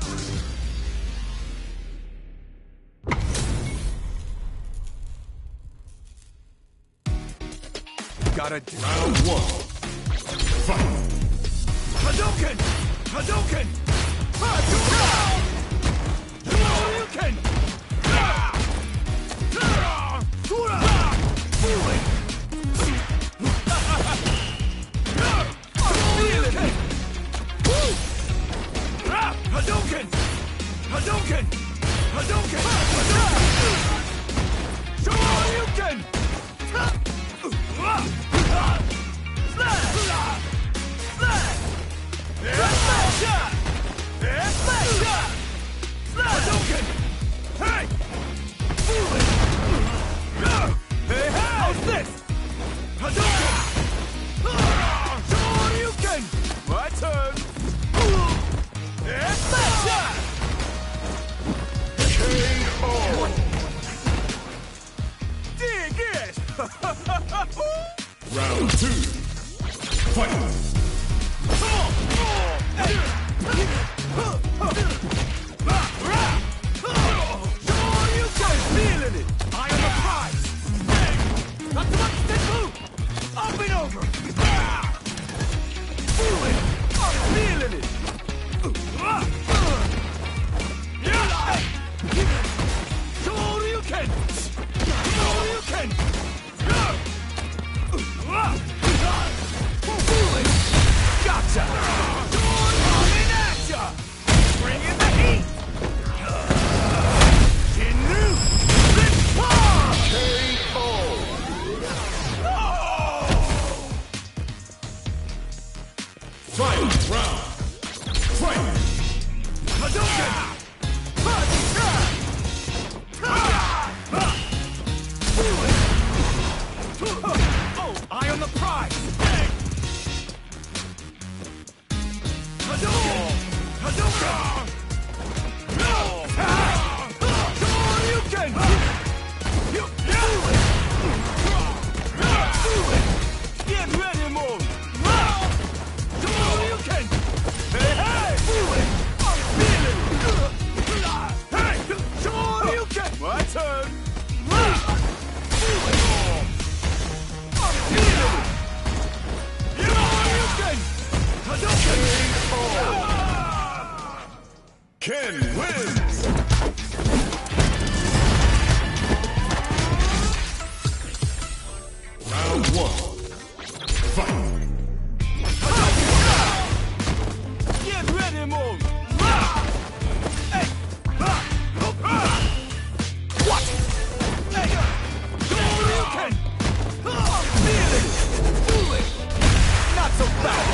Gotta do. Round one. Fight. Hadouken! Hadouken! Hadouken! Hadouken! Tura! Fooling! Hadouken! Hadouken! Hadouken! Hadouken! Shoryuken! Slash! Slash! Hadouken! Hey! Hey, how's this? Hadouken! Shoryuken! My turn! K O! Dig it! Round two. Fight. Shoryuken! Feeling it! I am the prize! Not too much, stick move! Up and over! Feeling! I'm feeling it! Shoryuken! Shoryuken! Feeling! Gotcha! Coming at ya! Bring in the heat! Inu! Let's pop! K O. Final round. Fight. Hadouken! Oh, eye on the prize! Hadouken! Hadouken! Hadouken! Get ready, move! Hadouken! Hey, hey! I'm feeling! Hey! Hadouken! My turn! I'm feeling! Hadouken! Hadouken! Ken wins! Round one. Fight! Get ready, move! Hey! What? Hey! Hadouken! I'm feeling! Not so fast!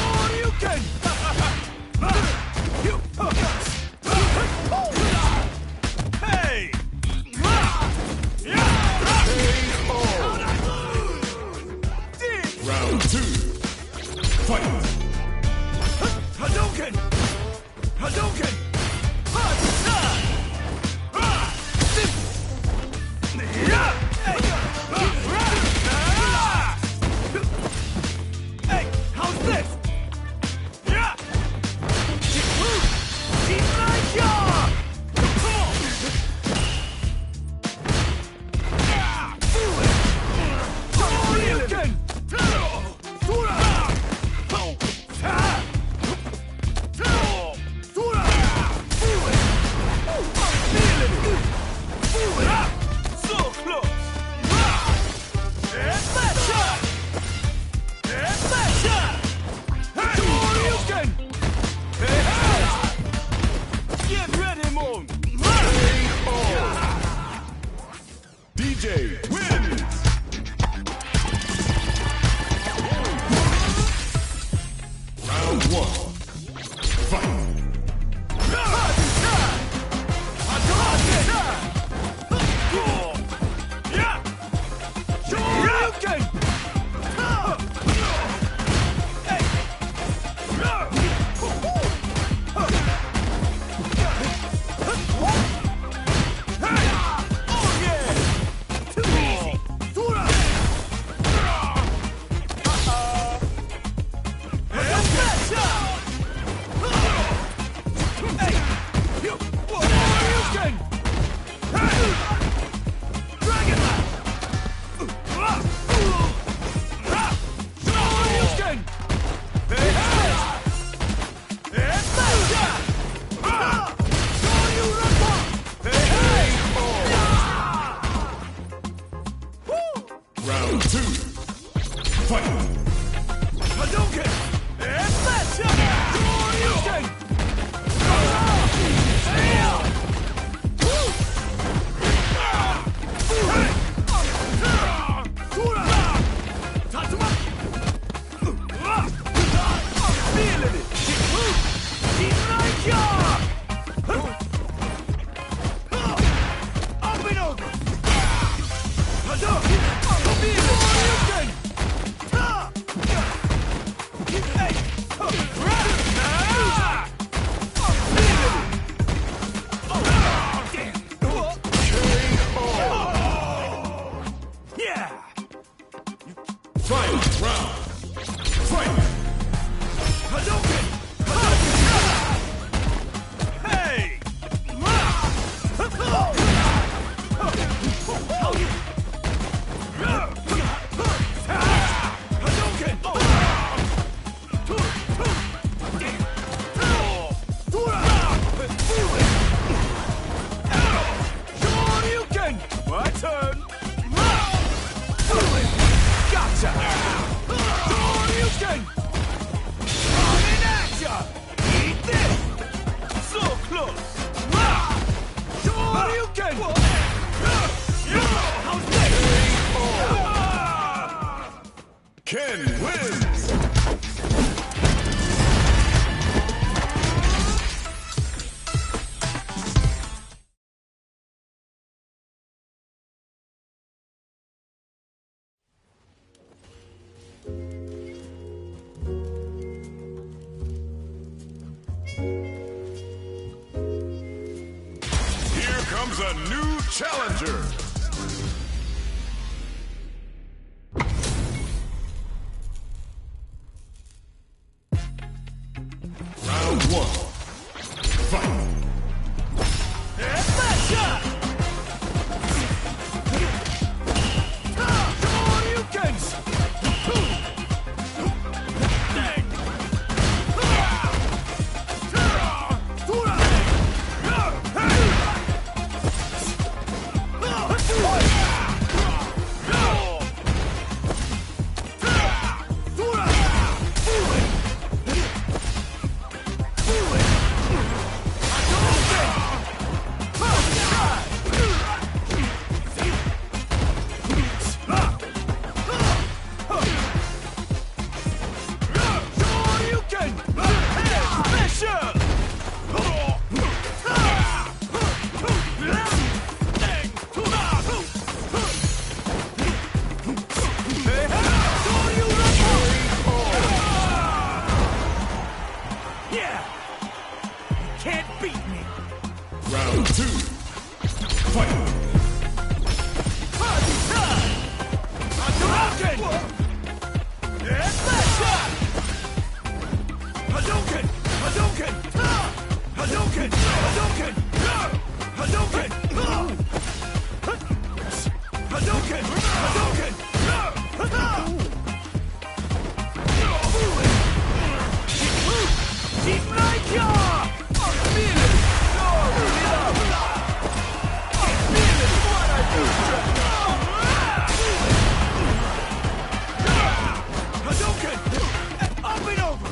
Hadouken! comes a new challenger. Round one. Fight. Round two. Fight. Hadouken! Hadouken! Hadouken! Hadouken! Hadouken! Hadouken! Hadouken! Keep my jaw! Feel it! Feel it! What I do? Hadouken! Up and over!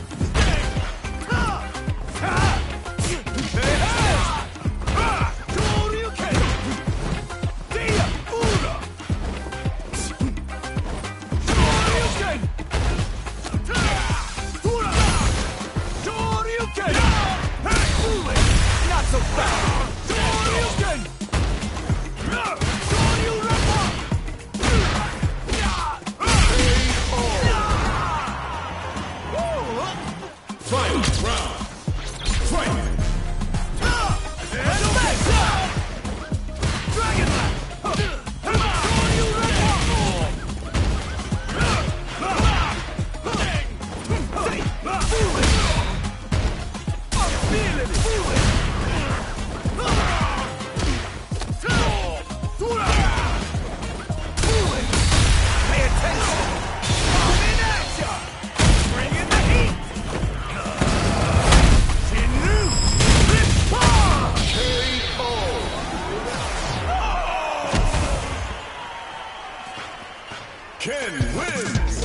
Ken wins!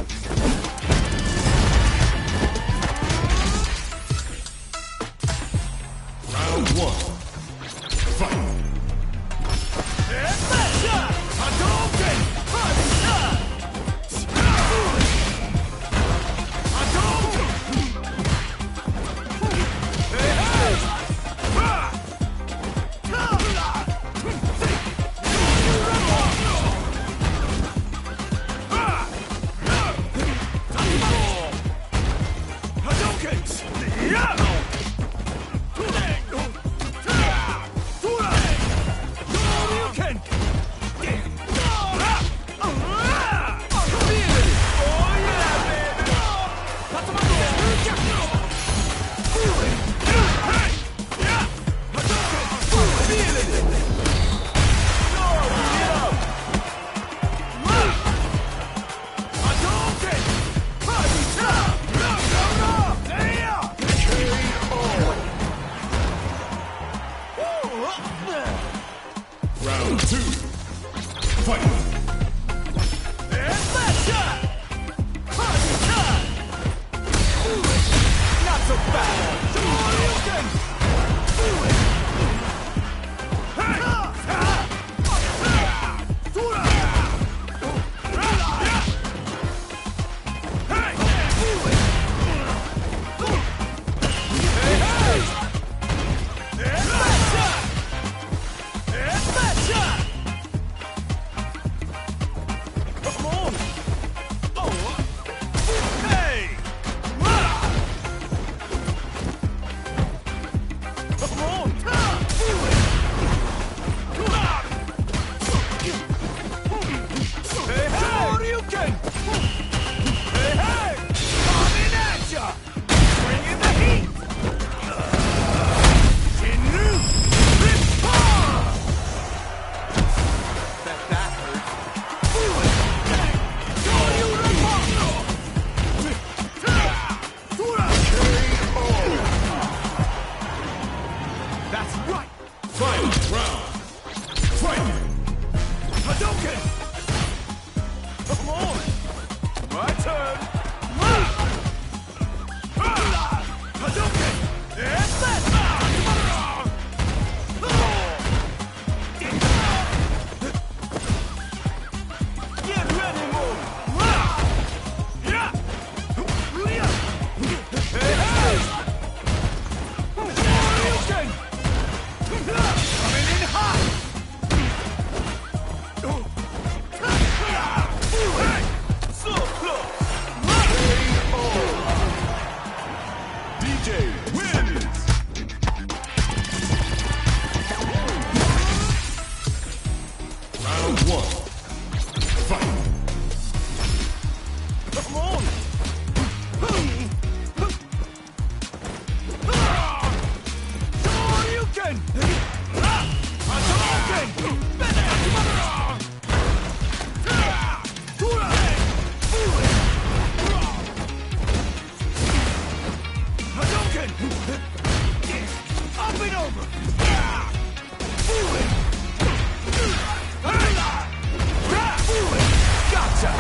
Round one. Fight! Round two. Fight! Not so bad! Round one. Fight. Come on! Shoryuken! Hadouken! Hadouken! Up and over! Gotcha!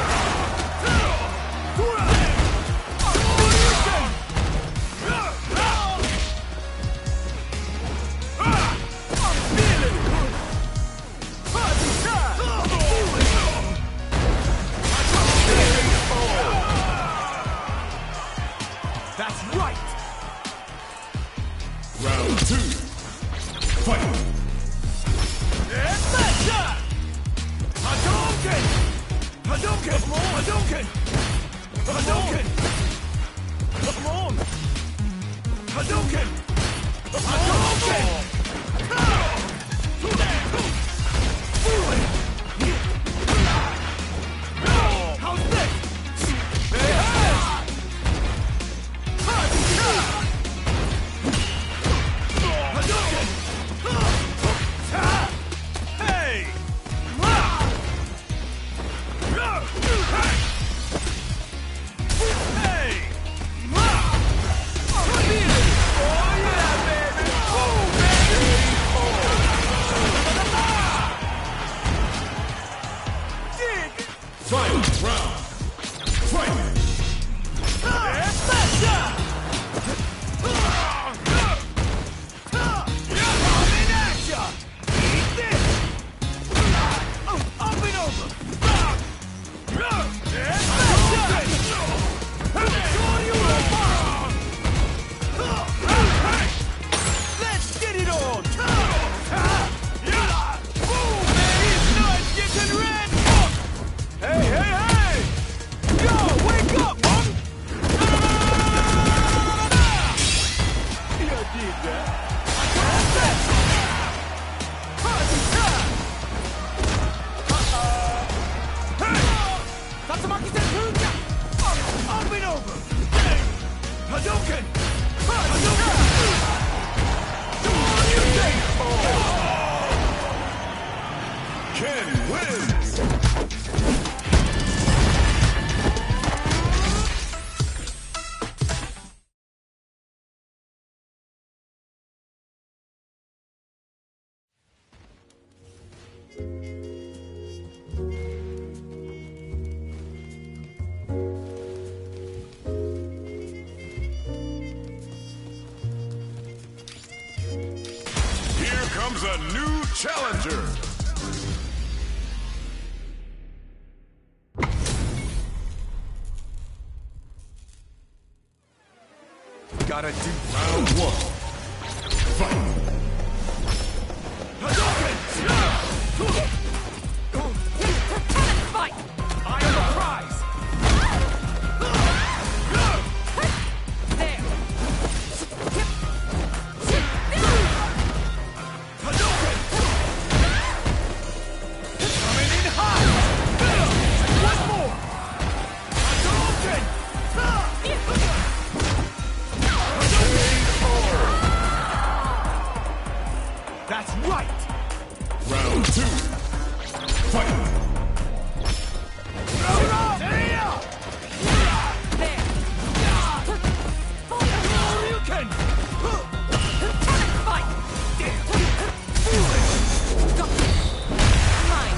That's right! Round two. Fight. Hadouken! Hadouken! Hadouken! Hadouken! Come on! Hadouken! Hadouken! How's this? Hey, hey! Hadouken! Hey! Hey! Oh yeah, baby! Oh, baby! Dig! Final round. Fight. Coming at ya! Eat this! Up and over! Let's get it on! Boom, man! He's not getting red! Hey, hey, hey! Yo, wake up, man! You did that. Up and over! Hadouken! Hadouken! Ken wins. Here comes a new challenger. Gotta do Round one. Fight. Hadouken! Fight! I am the prize! There! Hadouken! Coming in hot! One more! Hadouken! That's right! Round two. Fight. There! Shoryuken! Fight! Mine!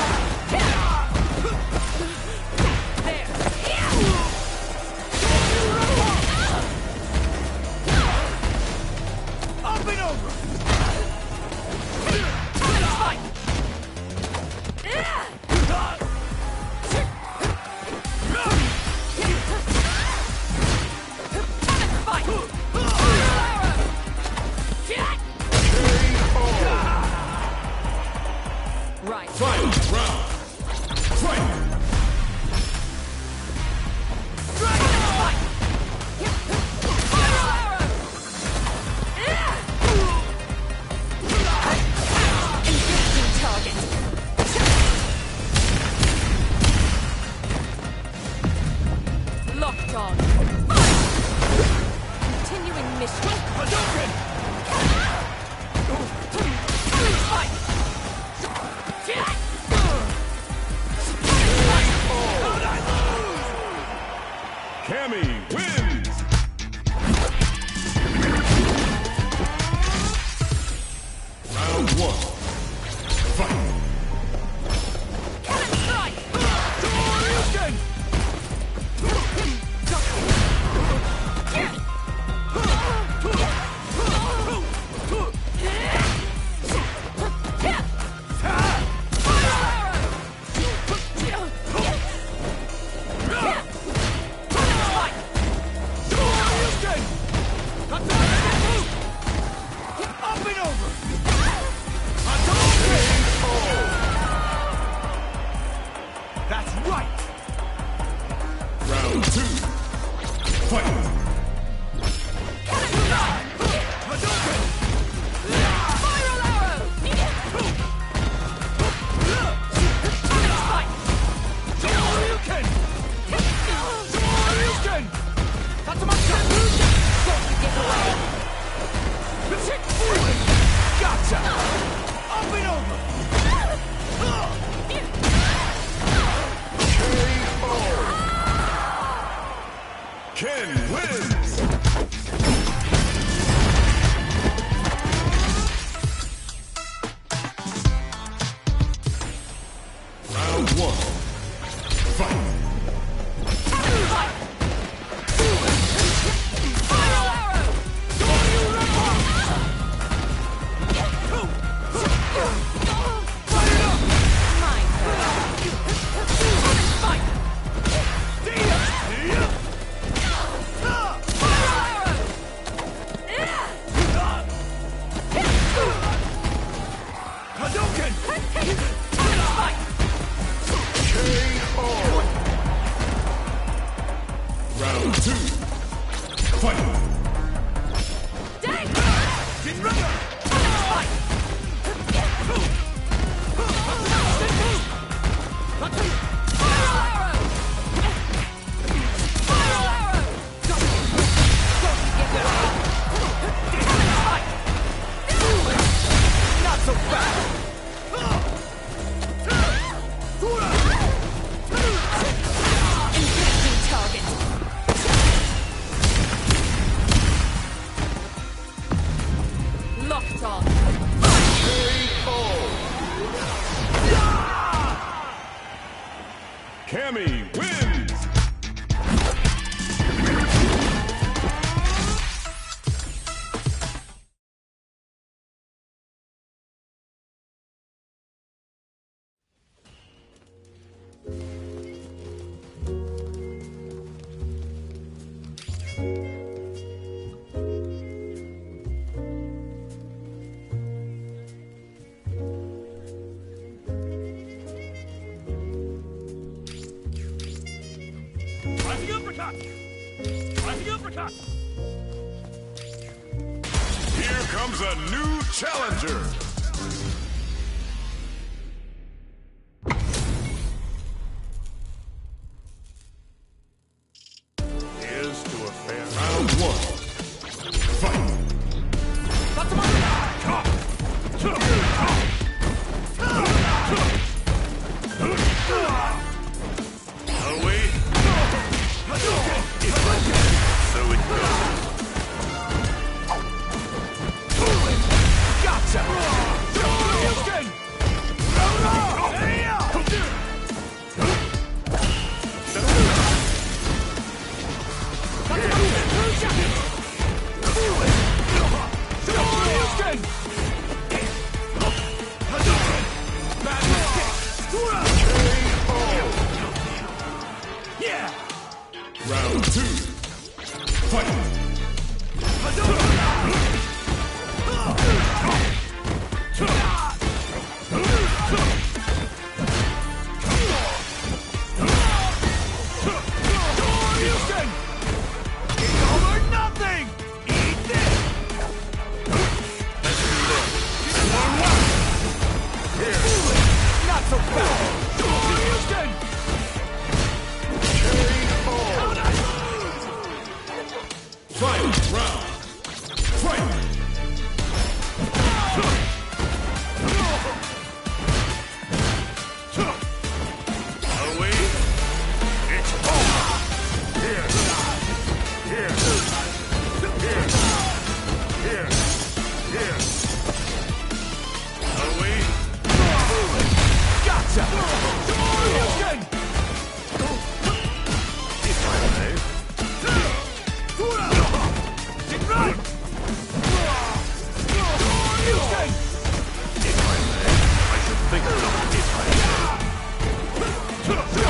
There! Up and over! Fight! Right. Final round. Fight. Engaging target. Here comes a new challenger. Here's to a fair round one. Fight. Away. So it goes. Round two. Fight. Gotcha! Shoryuken! If I may. Run! Shoryuken! If I may. I should think about it if I may.